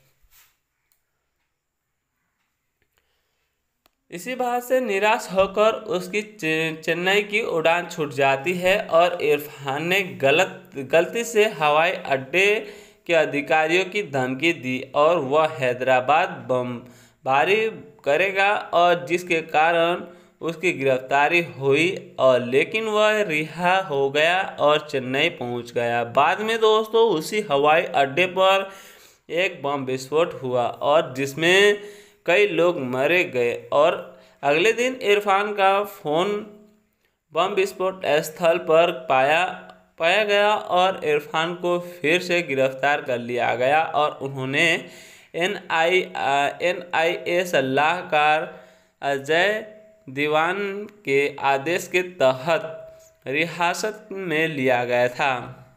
इसी बात से निराश होकर उसकी चेन्नई की उड़ान छूट जाती है और इरफान ने गलत गलती से हवाई अड्डे के अधिकारियों की धमकी दी और वह हैदराबाद बमबारी करेगा, और जिसके कारण उसकी गिरफ्तारी हुई और लेकिन वह रिहा हो गया और चेन्नई पहुंच गया। बाद में दोस्तों उसी हवाई अड्डे पर एक बम विस्फोट हुआ और जिसमें कई लोग मारे गए और अगले दिन इरफान का फोन बम विस्फोट स्थल पर पाया पाया गया और इरफान को फिर से गिरफ्तार कर लिया गया और उन्होंने एन आई एन आई ए सलाहकार अजय दीवान के आदेश के तहत हिरासत में लिया गया था।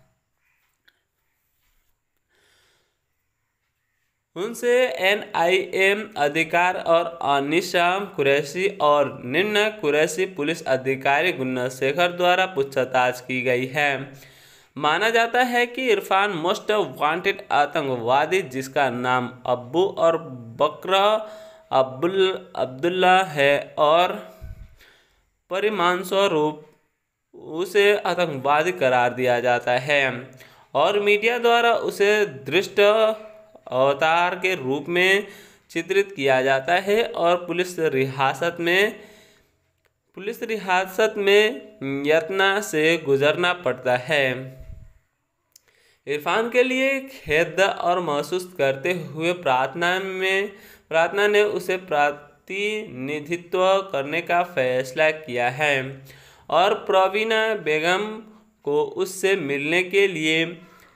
उनसे एन आई ए अधिकार और अनिशा कुरैशी और निम्न कुरैशी पुलिस अधिकारी गुन्ना शेखर द्वारा पूछताछ की गई है। माना जाता है कि इरफान मोस्ट वांटेड आतंकवादी, जिसका नाम अब्बू और बकर अब्दुल अब्दुल्ला है, और परिणामस्वरूप उसे आतंकवादी करार दिया जाता है और मीडिया द्वारा उसे दृष्ट अवतार के रूप में चित्रित किया जाता है और पुलिस रिहासत में पुलिस रिहासत में यातना से गुजरना पड़ता है। इरफान के लिए खेद और महसूस करते हुए प्रार्थना में प्रार्थना ने उसे प्रतिनिधित्व करने का फैसला किया है और प्रवीणा बेगम को उससे मिलने के लिए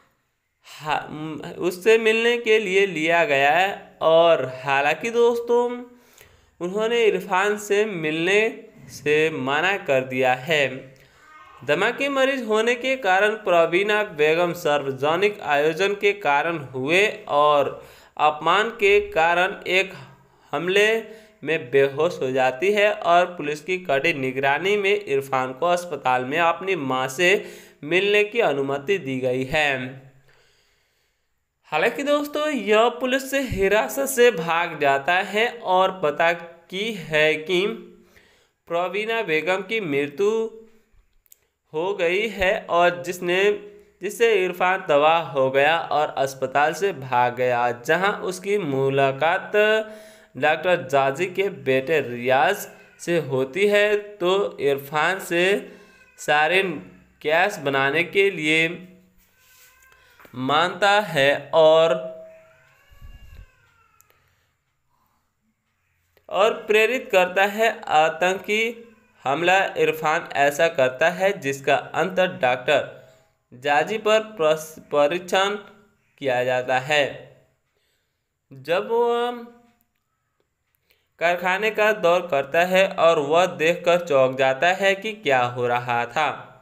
उससे मिलने के लिए लिया गया है। और हालांकि दोस्तों उन्होंने इरफान से मिलने से मना कर दिया है। दमा की मरीज होने के कारण प्रवीणा बेगम सार्वजनिक आयोजन के कारण हुए और अपमान के कारण एक हमले में बेहोश हो जाती है और पुलिस की कड़ी निगरानी में इरफान को अस्पताल में अपनी मां से मिलने की अनुमति दी गई है। हालांकि दोस्तों यह पुलिस से हिरासत से भाग जाता है और पता की है कि प्रवीणा बेगम की मृत्यु हो गई है और जिसने जिससे इरफान तबाह हो गया और अस्पताल से भाग गया, जहां उसकी मुलाकात डॉक्टर जाजी के बेटे रियाज से होती है। तो इरफान से सारिन गैस बनाने के लिए मानता है और और प्रेरित करता है आतंकी हमला। इरफान ऐसा करता है जिसका अंत डॉक्टर जाजी पर परीक्षण किया जाता है। जब वह कारखाने का दौर करता है और वह देखकर चौंक जाता है कि क्या हो रहा था।